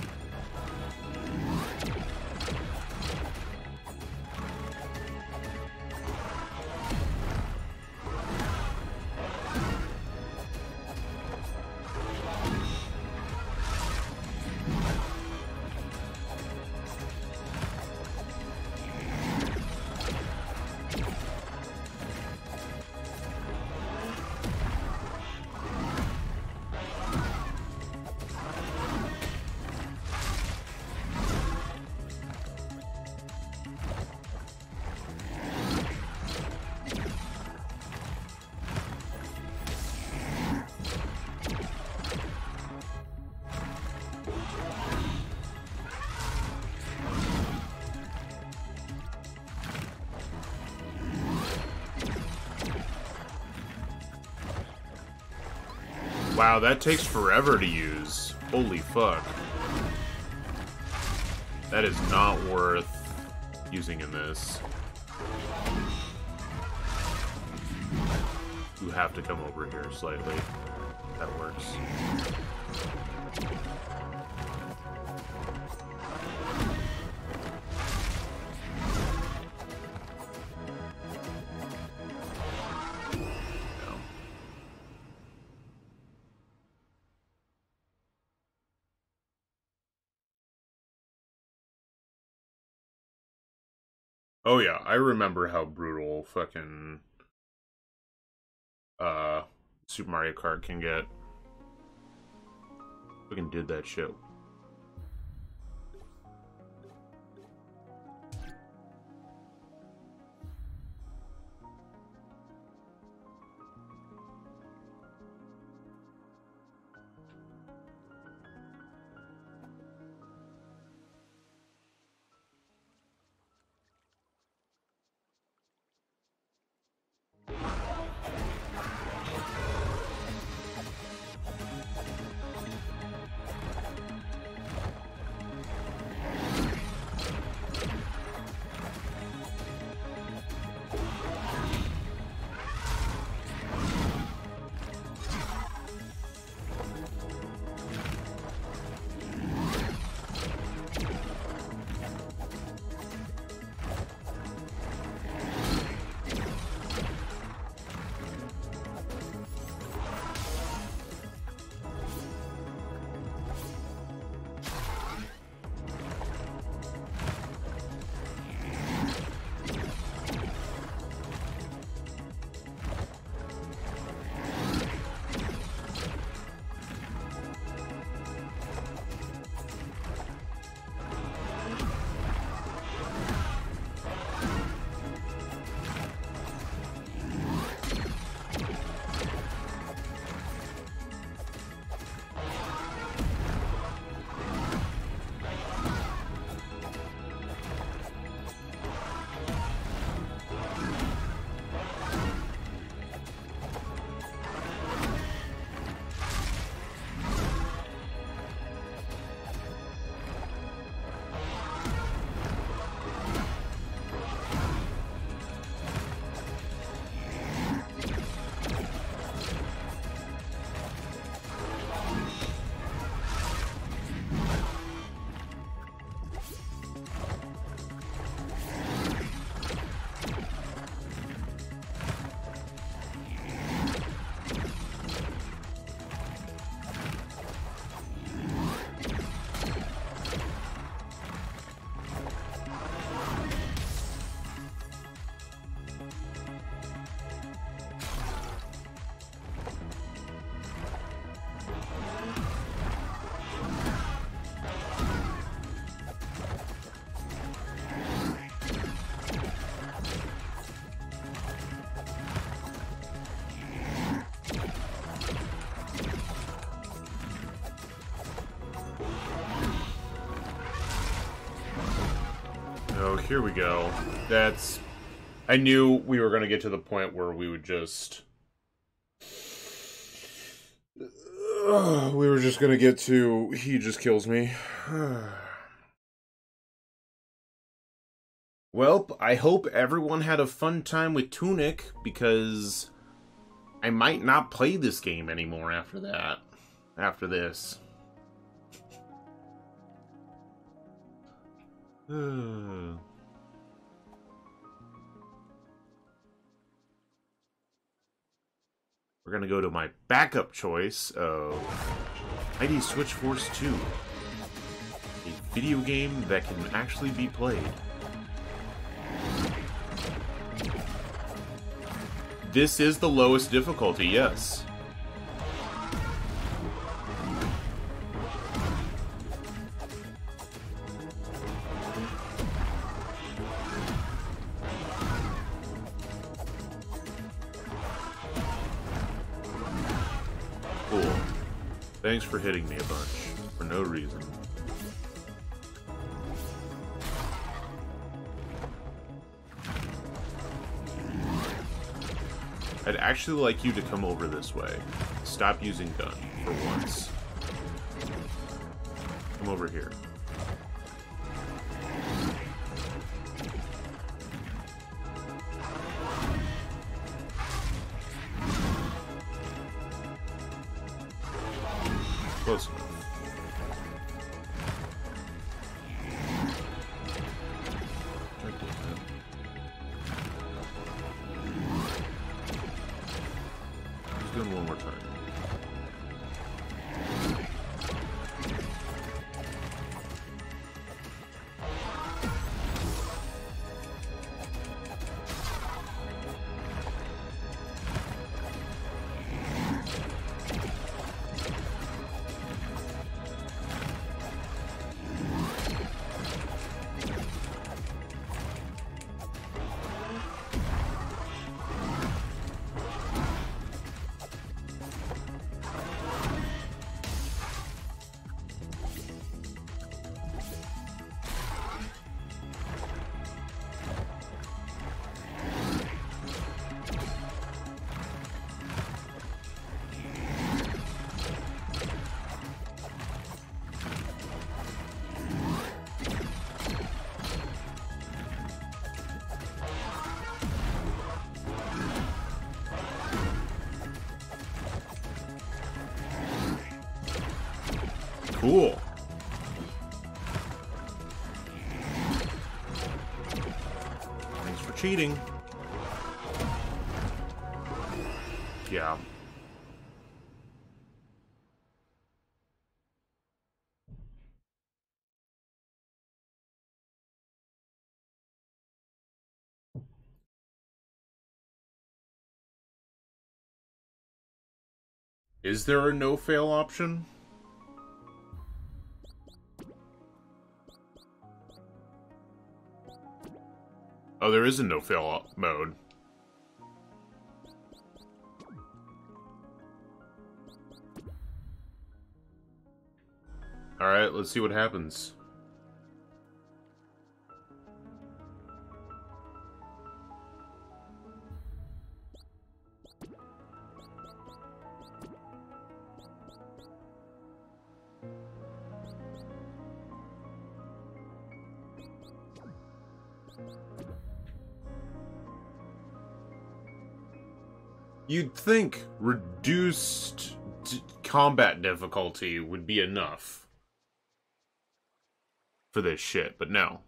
Wow, that takes forever to use. Holy fuck. That is not worth using in this. You have to come over here slightly. That works. Oh yeah, I remember how brutal fucking uh Super Mario Kart can get. Fucking did that shit. here we go. That's... I knew we were going to get to the point where we would just... Uh, we were just going to get to... He just kills me. Well, I hope everyone had a fun time with Tunic, because I might not play this game anymore after that. After this. We're gonna go to my backup choice of Mighty Switch Force two. A video game that can actually be played. This is the lowest difficulty, yes. Cool. Thanks for hitting me a bunch, for no reason. I'd actually like you to come over this way. Stop using gun, for once. Come over here. Close enough. One more time. Cool. Thanks for cheating. Yeah. Is there a no-fail option? Oh, there is a no-fail mode. Alright, let's see what happens. You'd think reduced d combat difficulty would be enough for this shit, but no.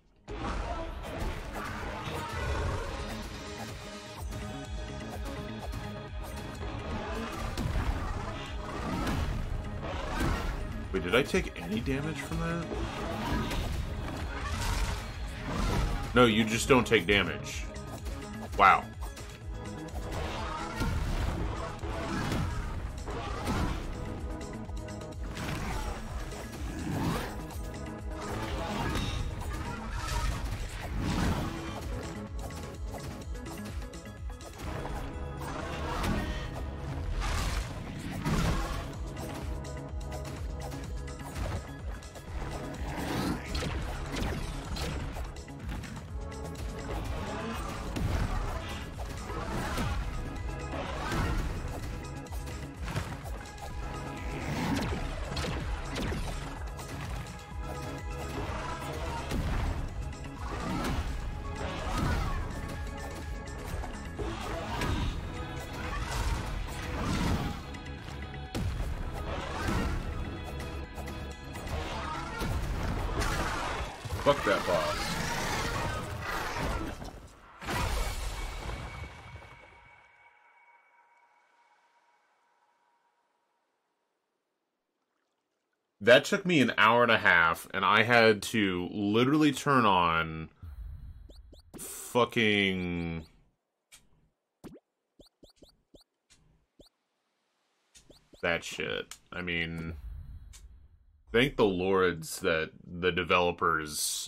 Wait, did I take any damage from that? No, you just don't take damage. Wow. Fuck that boss. That took me an hour and a half, and I had to literally turn on fucking... that shit. I mean, thank the lords that the developers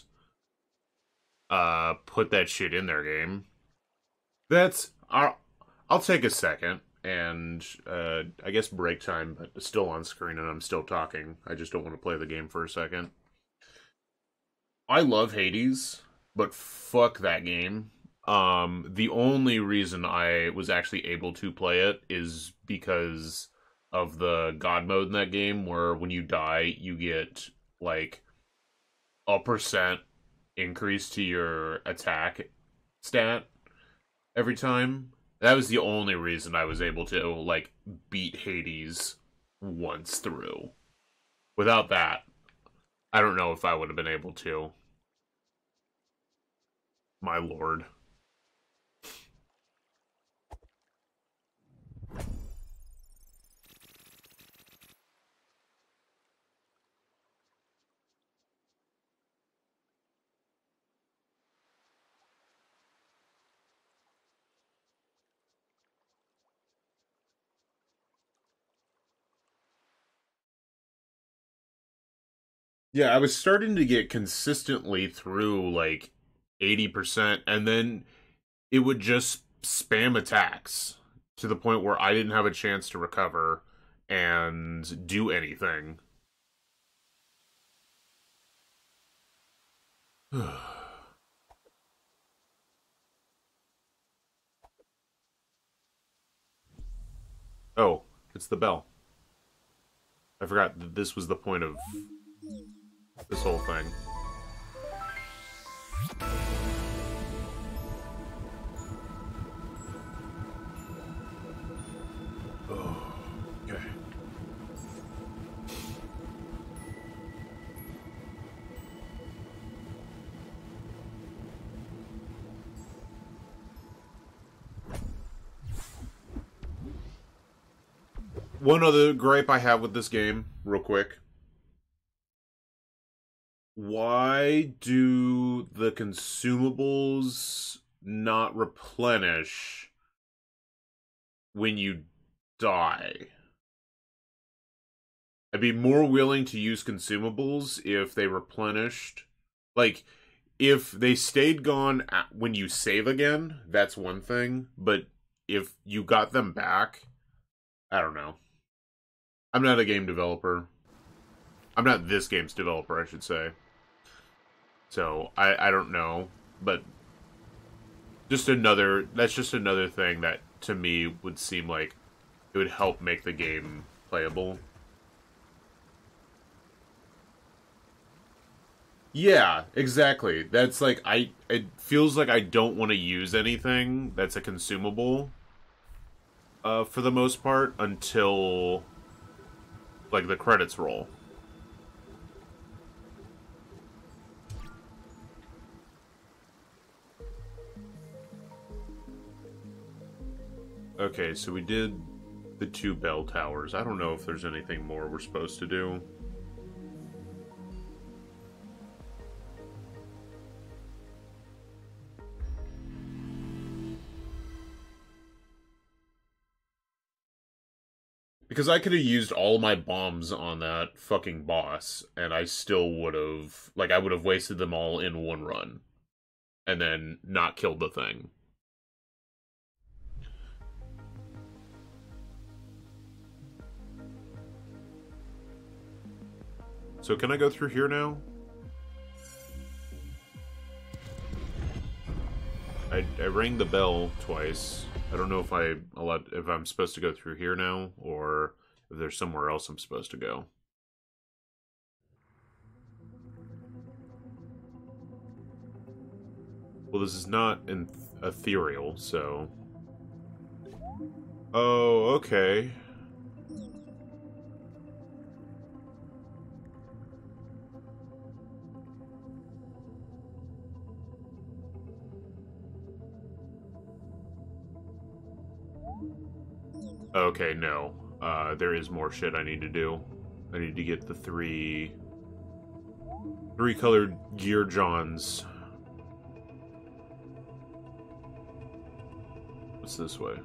uh put that shit in their game. That's... I'll, I'll take a second. And, uh, I guess break time, but it's still on screen and I'm still talking. I just don't want to play the game for a second. I love Hades, but fuck that game. Um, the only reason I was actually able to play it is because of the God mode in that game, where when you die, you get, like, a percent increase to your attack stat every time. That was the only reason I was able to, like, beat Hades once through. Without that, I don't know if I would have been able to. My lord. Yeah, I was starting to get consistently through, like, eighty percent, and then it would just spam attacks to the point where I didn't have a chance to recover and do anything. Oh, it's the bell. I forgot that this was the point of this whole thing. Oh, okay. One other gripe I have with this game, real quick. Why do the consumables not replenish when you die? I'd be more willing to use consumables if they replenished. Like, if they stayed gone at, when you save again, that's one thing. But if you got them back, I don't know. I'm not a game developer. I'm not this game's developer, I should say. So, I, I don't know. But just another, that's just another thing that, to me, would seem like it would help make the game playable. Yeah, exactly. That's like, I, it feels like I don't want to use anything that's a consumable, uh, for the most part, until, like, the credits roll. Okay, so we did the two bell towers. I don't know if there's anything more we're supposed to do. Because I could have used all my bombs on that fucking boss, and I still would have... Like, I would have wasted them all in one run. And then not killed the thing. So can I go through here now? I, I rang the bell twice. I don't know if I allowed, if I'm supposed to go through here now, or if there's somewhere else I'm supposed to go. Well, this is not an ethereal, so... Oh, okay. Okay, no. Uh, there is more shit I need to do. I need to get the three... Three colored Gear Johns. What's this way?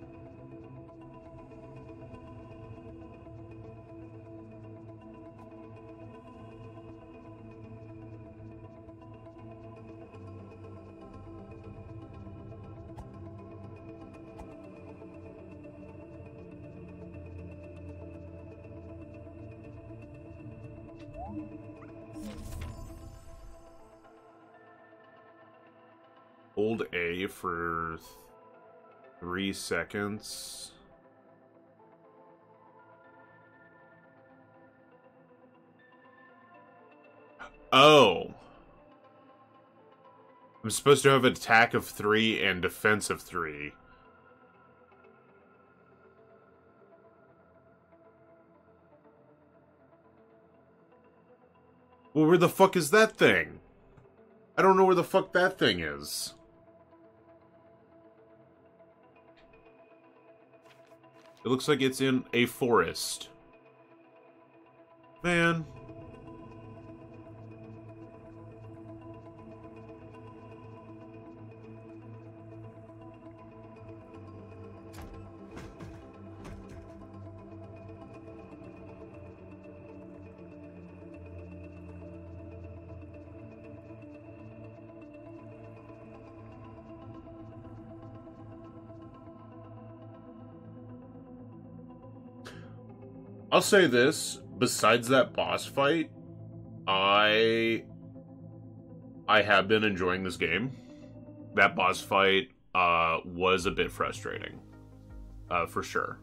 Hold A for th three seconds. Oh. I'm supposed to have an attack of three and defense of three. Well, where the fuck is that thing? I don't know where the fuck that thing is. It looks like it's in a forest. Man. I'll say this, besides that boss fight, I I have been enjoying this game. That boss fight uh, was a bit frustrating, uh, for sure.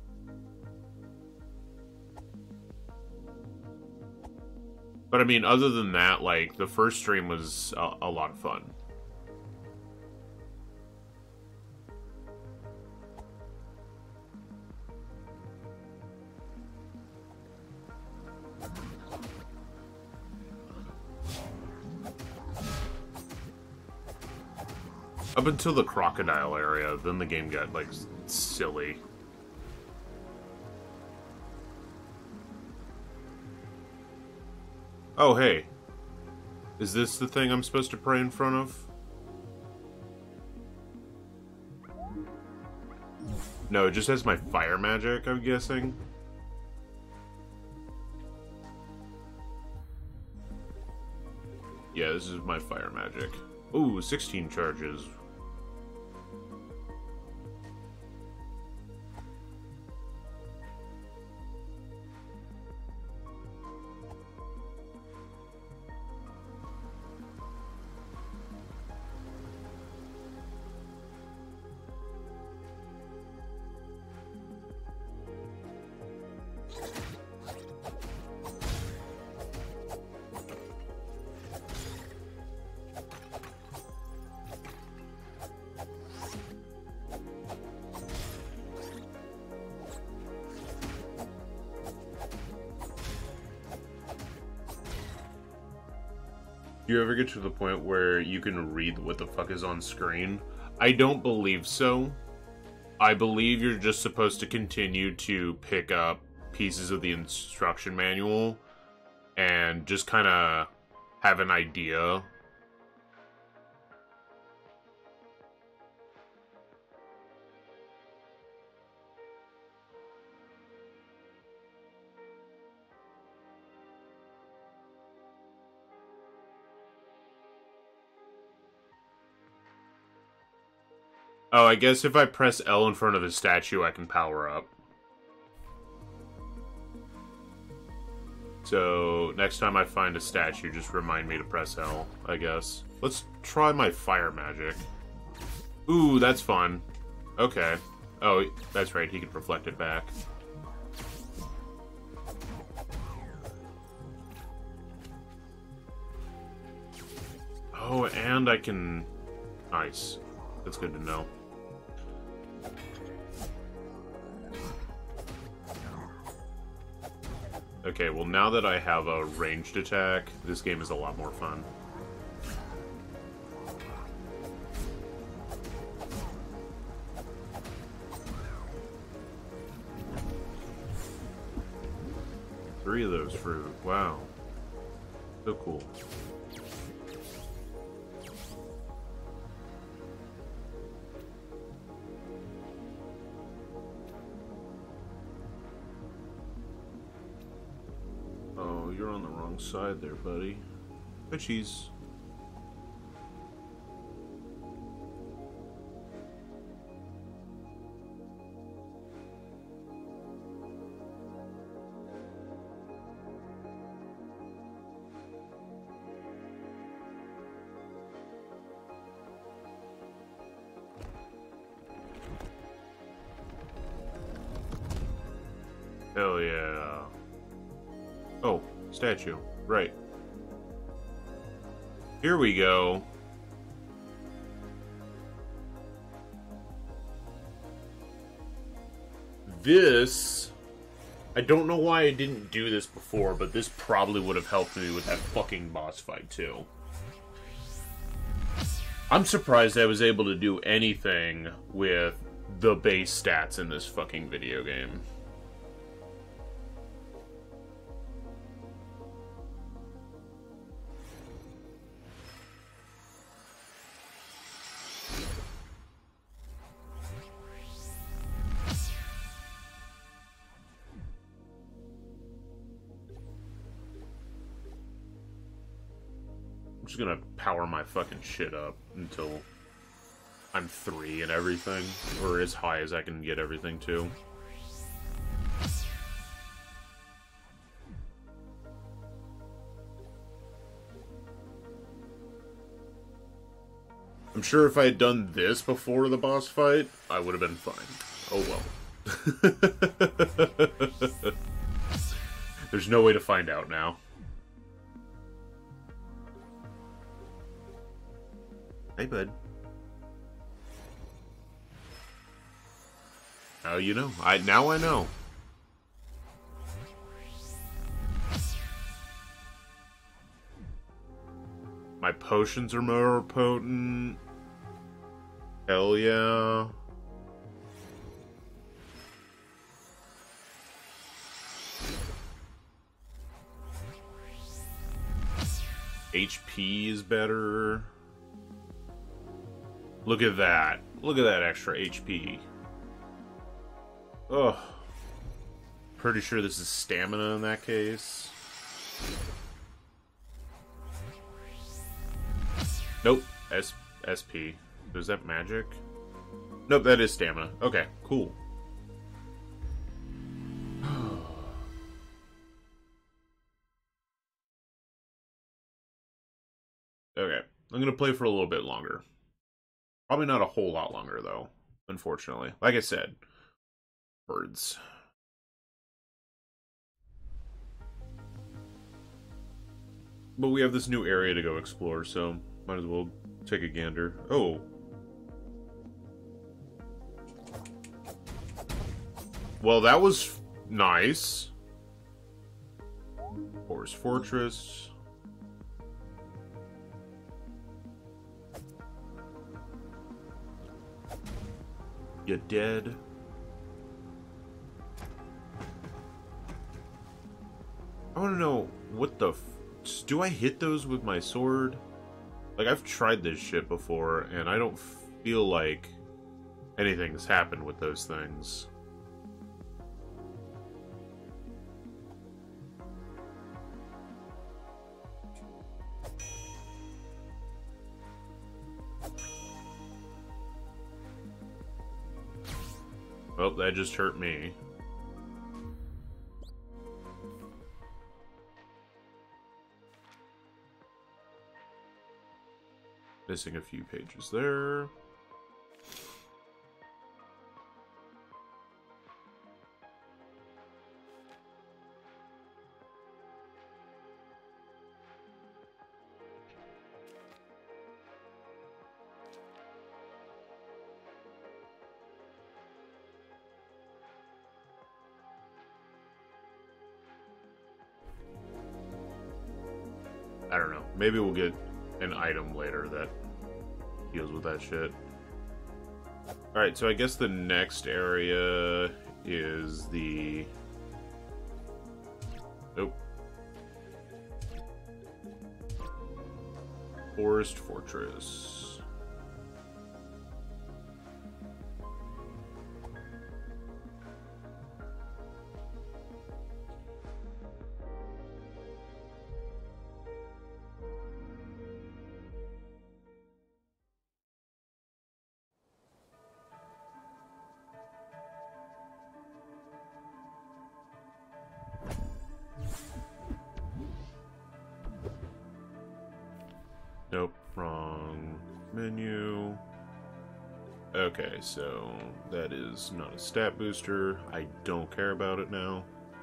But I mean, other than that, like, the first stream was a, a lot of fun. Up until the crocodile area, then the game got, like, silly. Oh, hey. Is this the thing I'm supposed to pray in front of? No, it just has my fire magic, I'm guessing. Yeah, this is my fire magic. Ooh, sixteen charges. Do you ever get to the point where you can read what the fuck is on screen? I don't believe so. I believe you're just supposed to continue to pick up pieces of the instruction manual and just kind of have an idea. Oh, I guess if I press L in front of the statue, I can power up. So, next time I find a statue, just remind me to press L, I guess. Let's try my fire magic. Ooh, that's fun. Okay. Oh, that's right, he can reflect it back. Oh, and I can... Nice. That's good to know. Okay, well now that I have a ranged attack, this game is a lot more fun. three of those fruit. Wow. So cool. Oh, you're on the wrong side there, buddy. Hi, cheese. Hell yeah. Oh, statue. Right. Here we go. This... I don't know why I didn't do this before, but this probably would have helped me with that fucking boss fight, too. I'm surprised I was able to do anything with the base stats in this fucking video game. I'm just gonna power my fucking shit up until I'm three and everything, or as high as I can get everything to. I'm sure if I had done this before the boss fight, I would have been fine. Oh well. There's no way to find out now. Hey, bud. Now you know. I now I know. My potions are more potent. Hell yeah. H P is better. Look at that. Look at that extra H P. Ugh. Pretty sure this is stamina in that case. Nope. S SP. Is that magic? Nope, that is stamina. Okay, cool. Okay, I'm gonna play for a little bit longer. Probably not a whole lot longer, though, unfortunately. Like I said, birds. But we have this new area to go explore, so might as well take a gander. Oh. Well, that was nice. Forest Fortress. You dead? I want to know what the f do I hit those with my sword? Like, I've tried this shit before and I don't feel like anything's happened with those things. Well, that just hurt me. Missing a few pages there. I don't know. Maybe we'll get an item later that deals with that shit. Alright, so I guess the next area is the... Oh, Forest Fortress. Nope, wrong menu. Okay, so that is not a stat booster. I don't care about it now.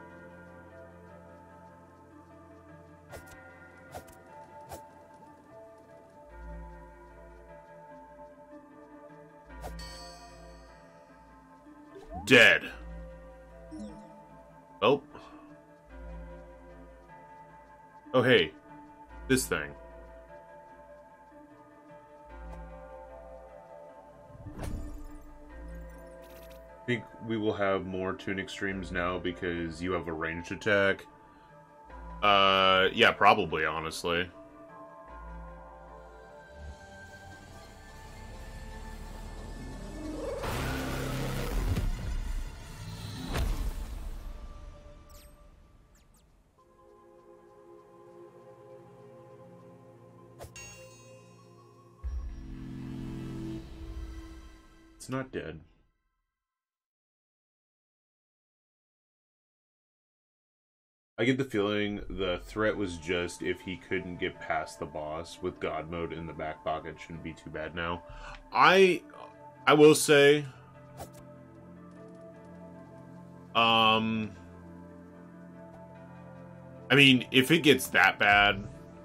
Dead. Oh. Oh, hey. This thing. I think we will have more tunic streams now because you have a ranged attack. Uh, yeah, probably, honestly. It's not dead. I get the feeling the threat was just if he couldn't get past the boss with God mode in the back pocket, shouldn't be too bad now. I I will say um I mean, if it gets that bad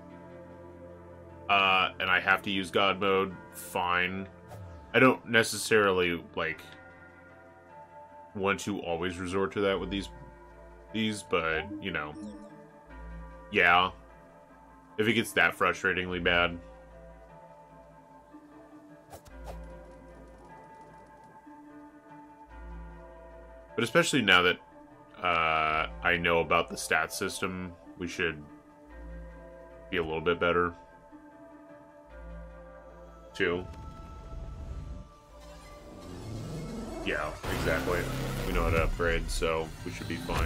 uh and I have to use God mode, fine. I don't necessarily like want to always resort to that with these these, but, you know, yeah, if it gets that frustratingly bad. But especially now that uh, I know about the stat system, we should be a little bit better, too. Yeah, exactly. We know how to upgrade, so we should be fine.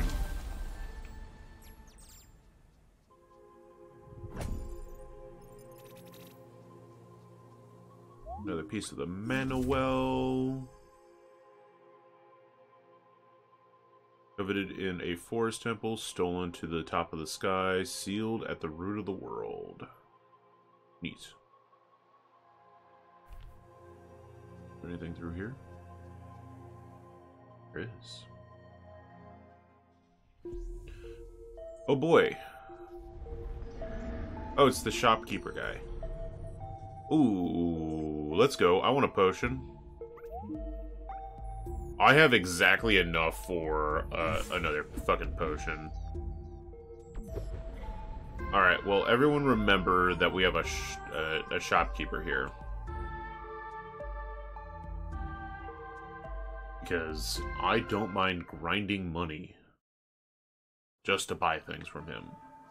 Another piece of the mana well. Coveted in a forest temple, stolen to the top of the sky, sealed at the root of the world. Neat. Anything through here? There is. Oh boy. Oh, it's the shopkeeper guy. Ooh, let's go. I want a potion. I have exactly enough for uh, another fucking potion. Alright, well, everyone remember that we have a, sh uh, a shopkeeper here. Because I don't mind grinding money just to buy things from him.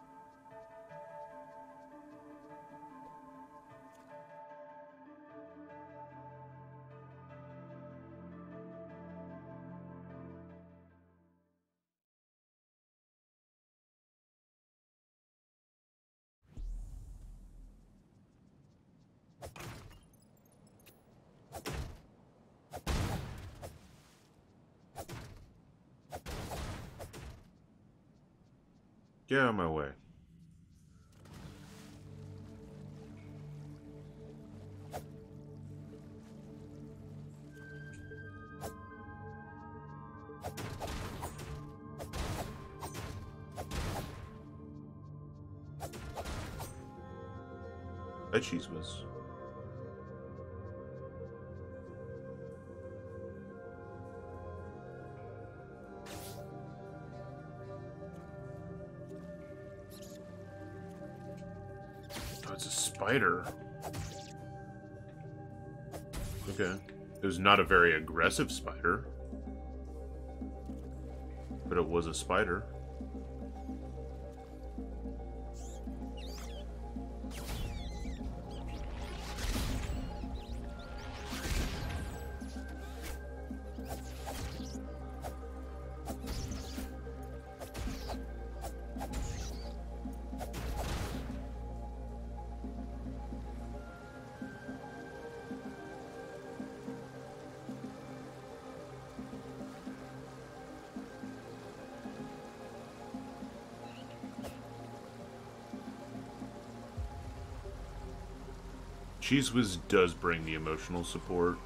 Get out of my way. That cheese was. Oh, it's a spider. Okay. It was not a very aggressive spider, but it was a spider. Cheese Whiz does bring the emotional support.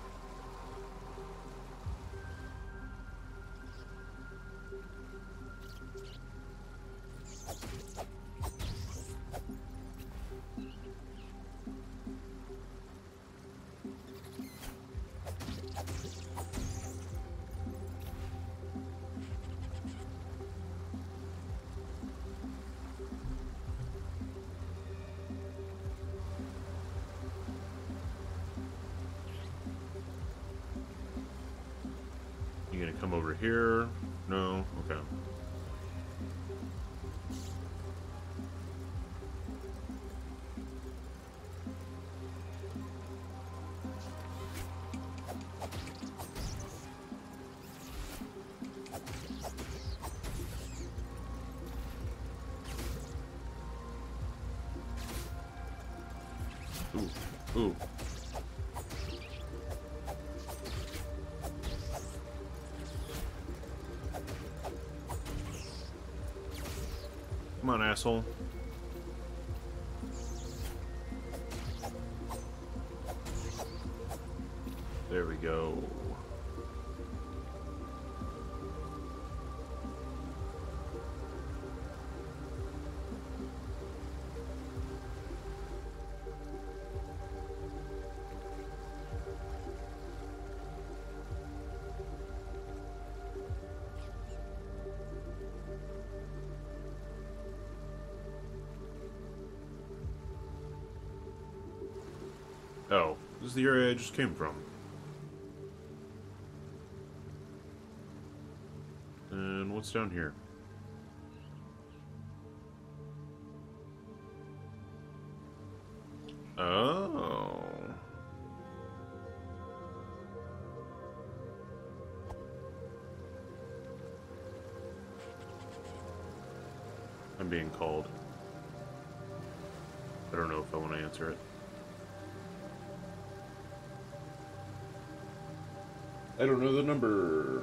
You gonna come over here? No? Okay. Ooh. Ooh. Come on, asshole. There we go. Oh, this is the area I just came from. And what's down here? Oh. I'm being called. I don't know if I want to answer it. I don't know the number.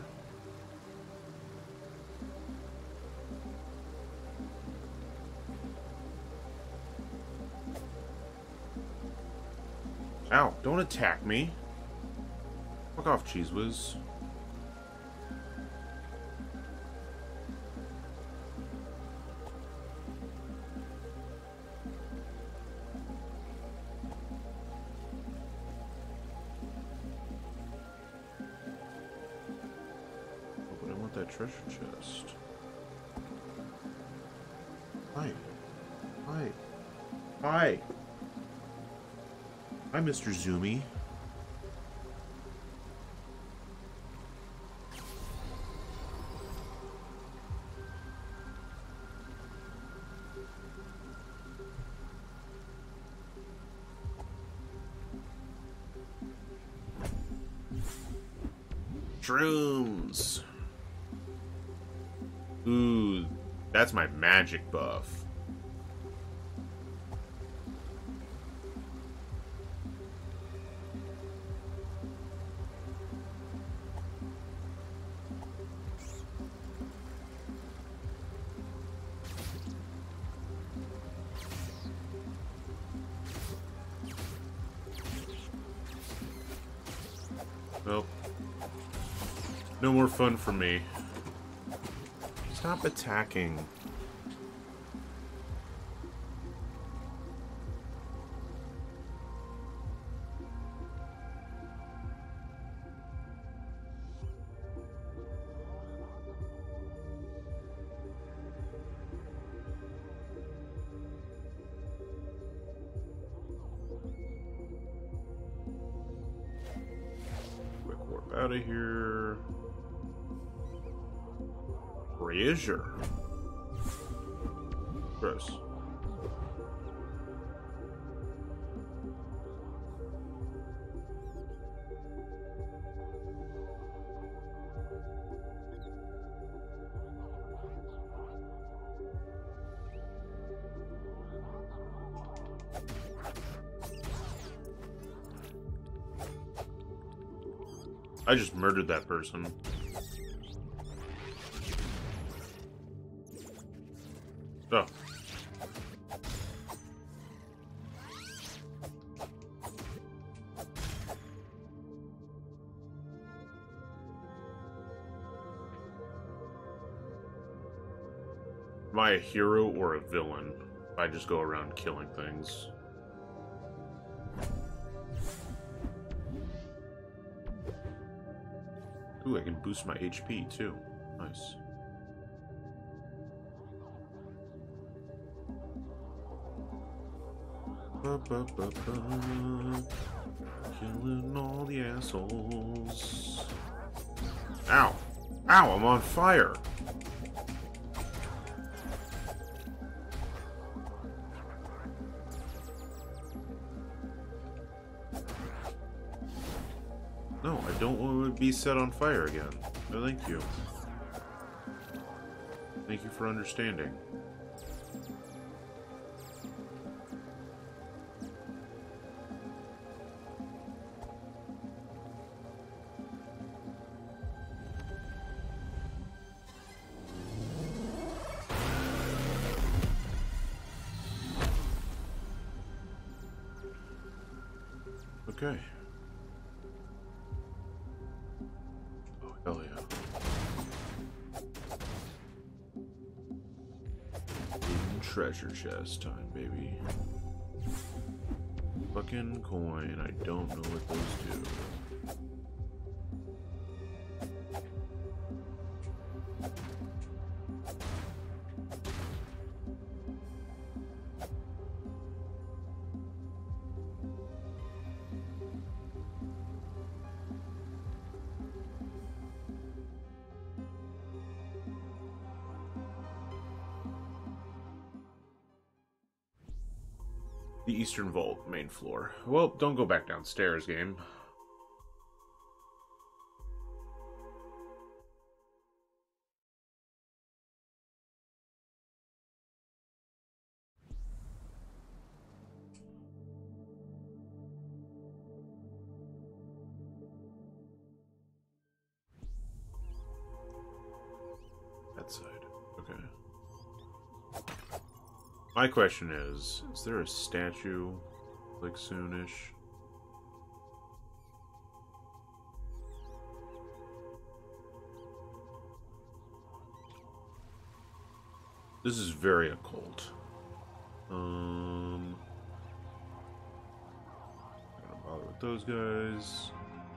Ow, don't attack me. Fuck off, Cheese Whiz. That treasure chest. Hi. Hi. Hi. Hi, Mister Zoomy. Shrooms. Ooh, that's my magic buff. Well, no more fun for me. Stop attacking. Quick warp out of here. Treasure. Gross. I just murdered that person. Oh. Am I a hero or a villain? I just go around killing things. Ooh, I can boost my H P too. Nice. Ba, ba, ba, ba. Killing all the assholes. Ow! Ow, I'm on fire! No, I don't want to be set on fire again. No, thank you. Thank you for understanding. Okay. Oh, hell yeah. Hidden treasure chest time, baby. Fucking coin. I don't know what those do. The Eastern Vault, main floor. Well, don't go back downstairs, game. That side. Okay. My question is, is there a statue, like, soonish? This is very occult. Um... Not gonna bother with those guys.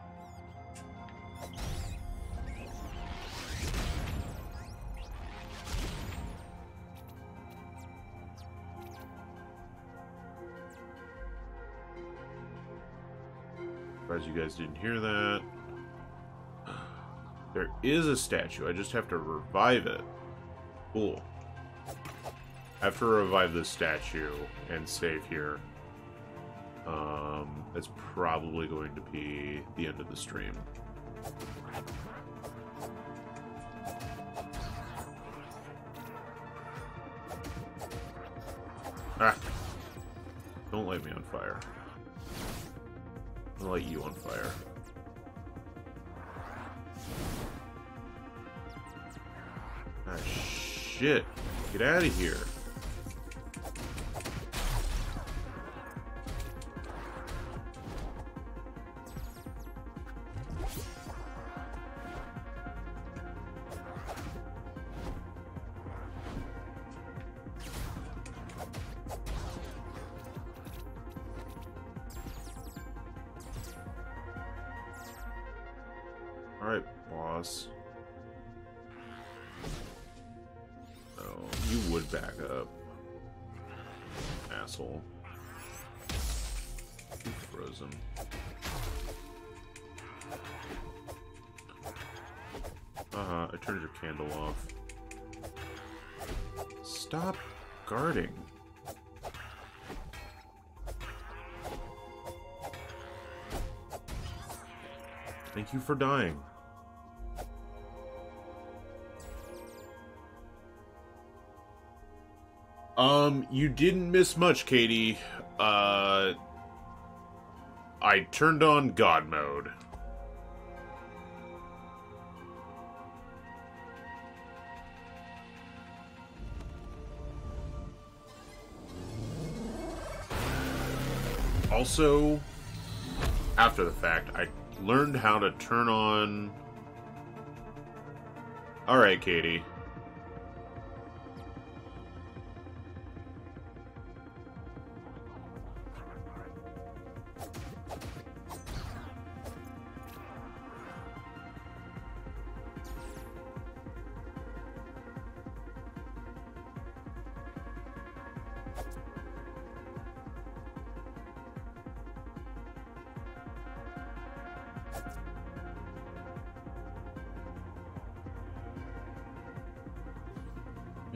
Surprised you guys didn't hear that. There is a statue. I just have to revive it. Cool. I have to revive this statue and save here. Um, that's probably going to be the end of the stream. Ah! Don't light me on fire. I'll light you on fire. Ah, shit. Get out of here. Alright, boss. Oh, you would back up. Asshole. You frozen. Uh-huh, I turned your candle off. Stop guarding. Thank you for dying. Um, you didn't miss much, Katie. Uh, I turned on God mode. Also, after the fact, I learned how to turn on... Alright, Katie.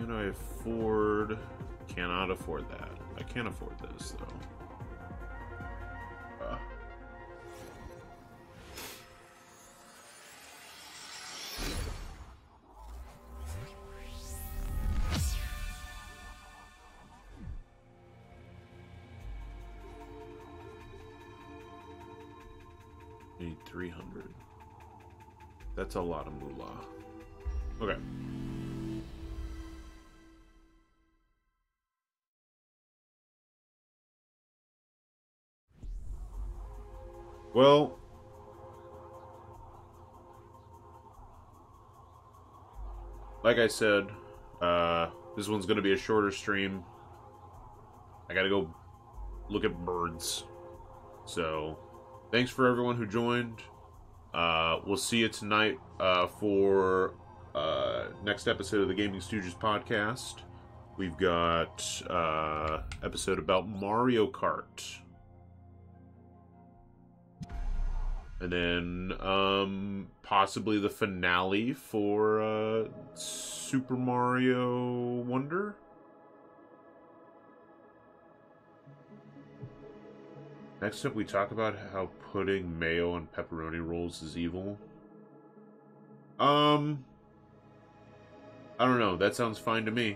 Can I afford... Cannot afford that. I can't afford this, though. Uh. Need three hundred. That's a lot of moolah. Okay. Well, like I said, uh, this one's going to be a shorter stream. I got to go look at birds. So, thanks for everyone who joined. Uh, we'll see you tonight uh, for uh, next episode of the Gaming Stooges podcast. We've got uh, episode about Mario Kart. And then um, possibly the finale for uh, Super Mario Wonder. Next up, we talk about how putting mayo on pepperoni rolls is evil. Um, I don't know. That sounds fine to me.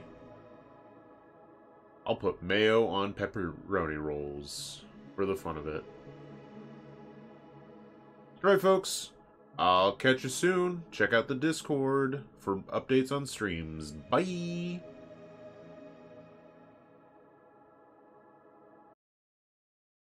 I'll put mayo on pepperoni rolls for the fun of it. Alright, folks. I'll catch you soon. Check out the Discord for updates on streams. Bye!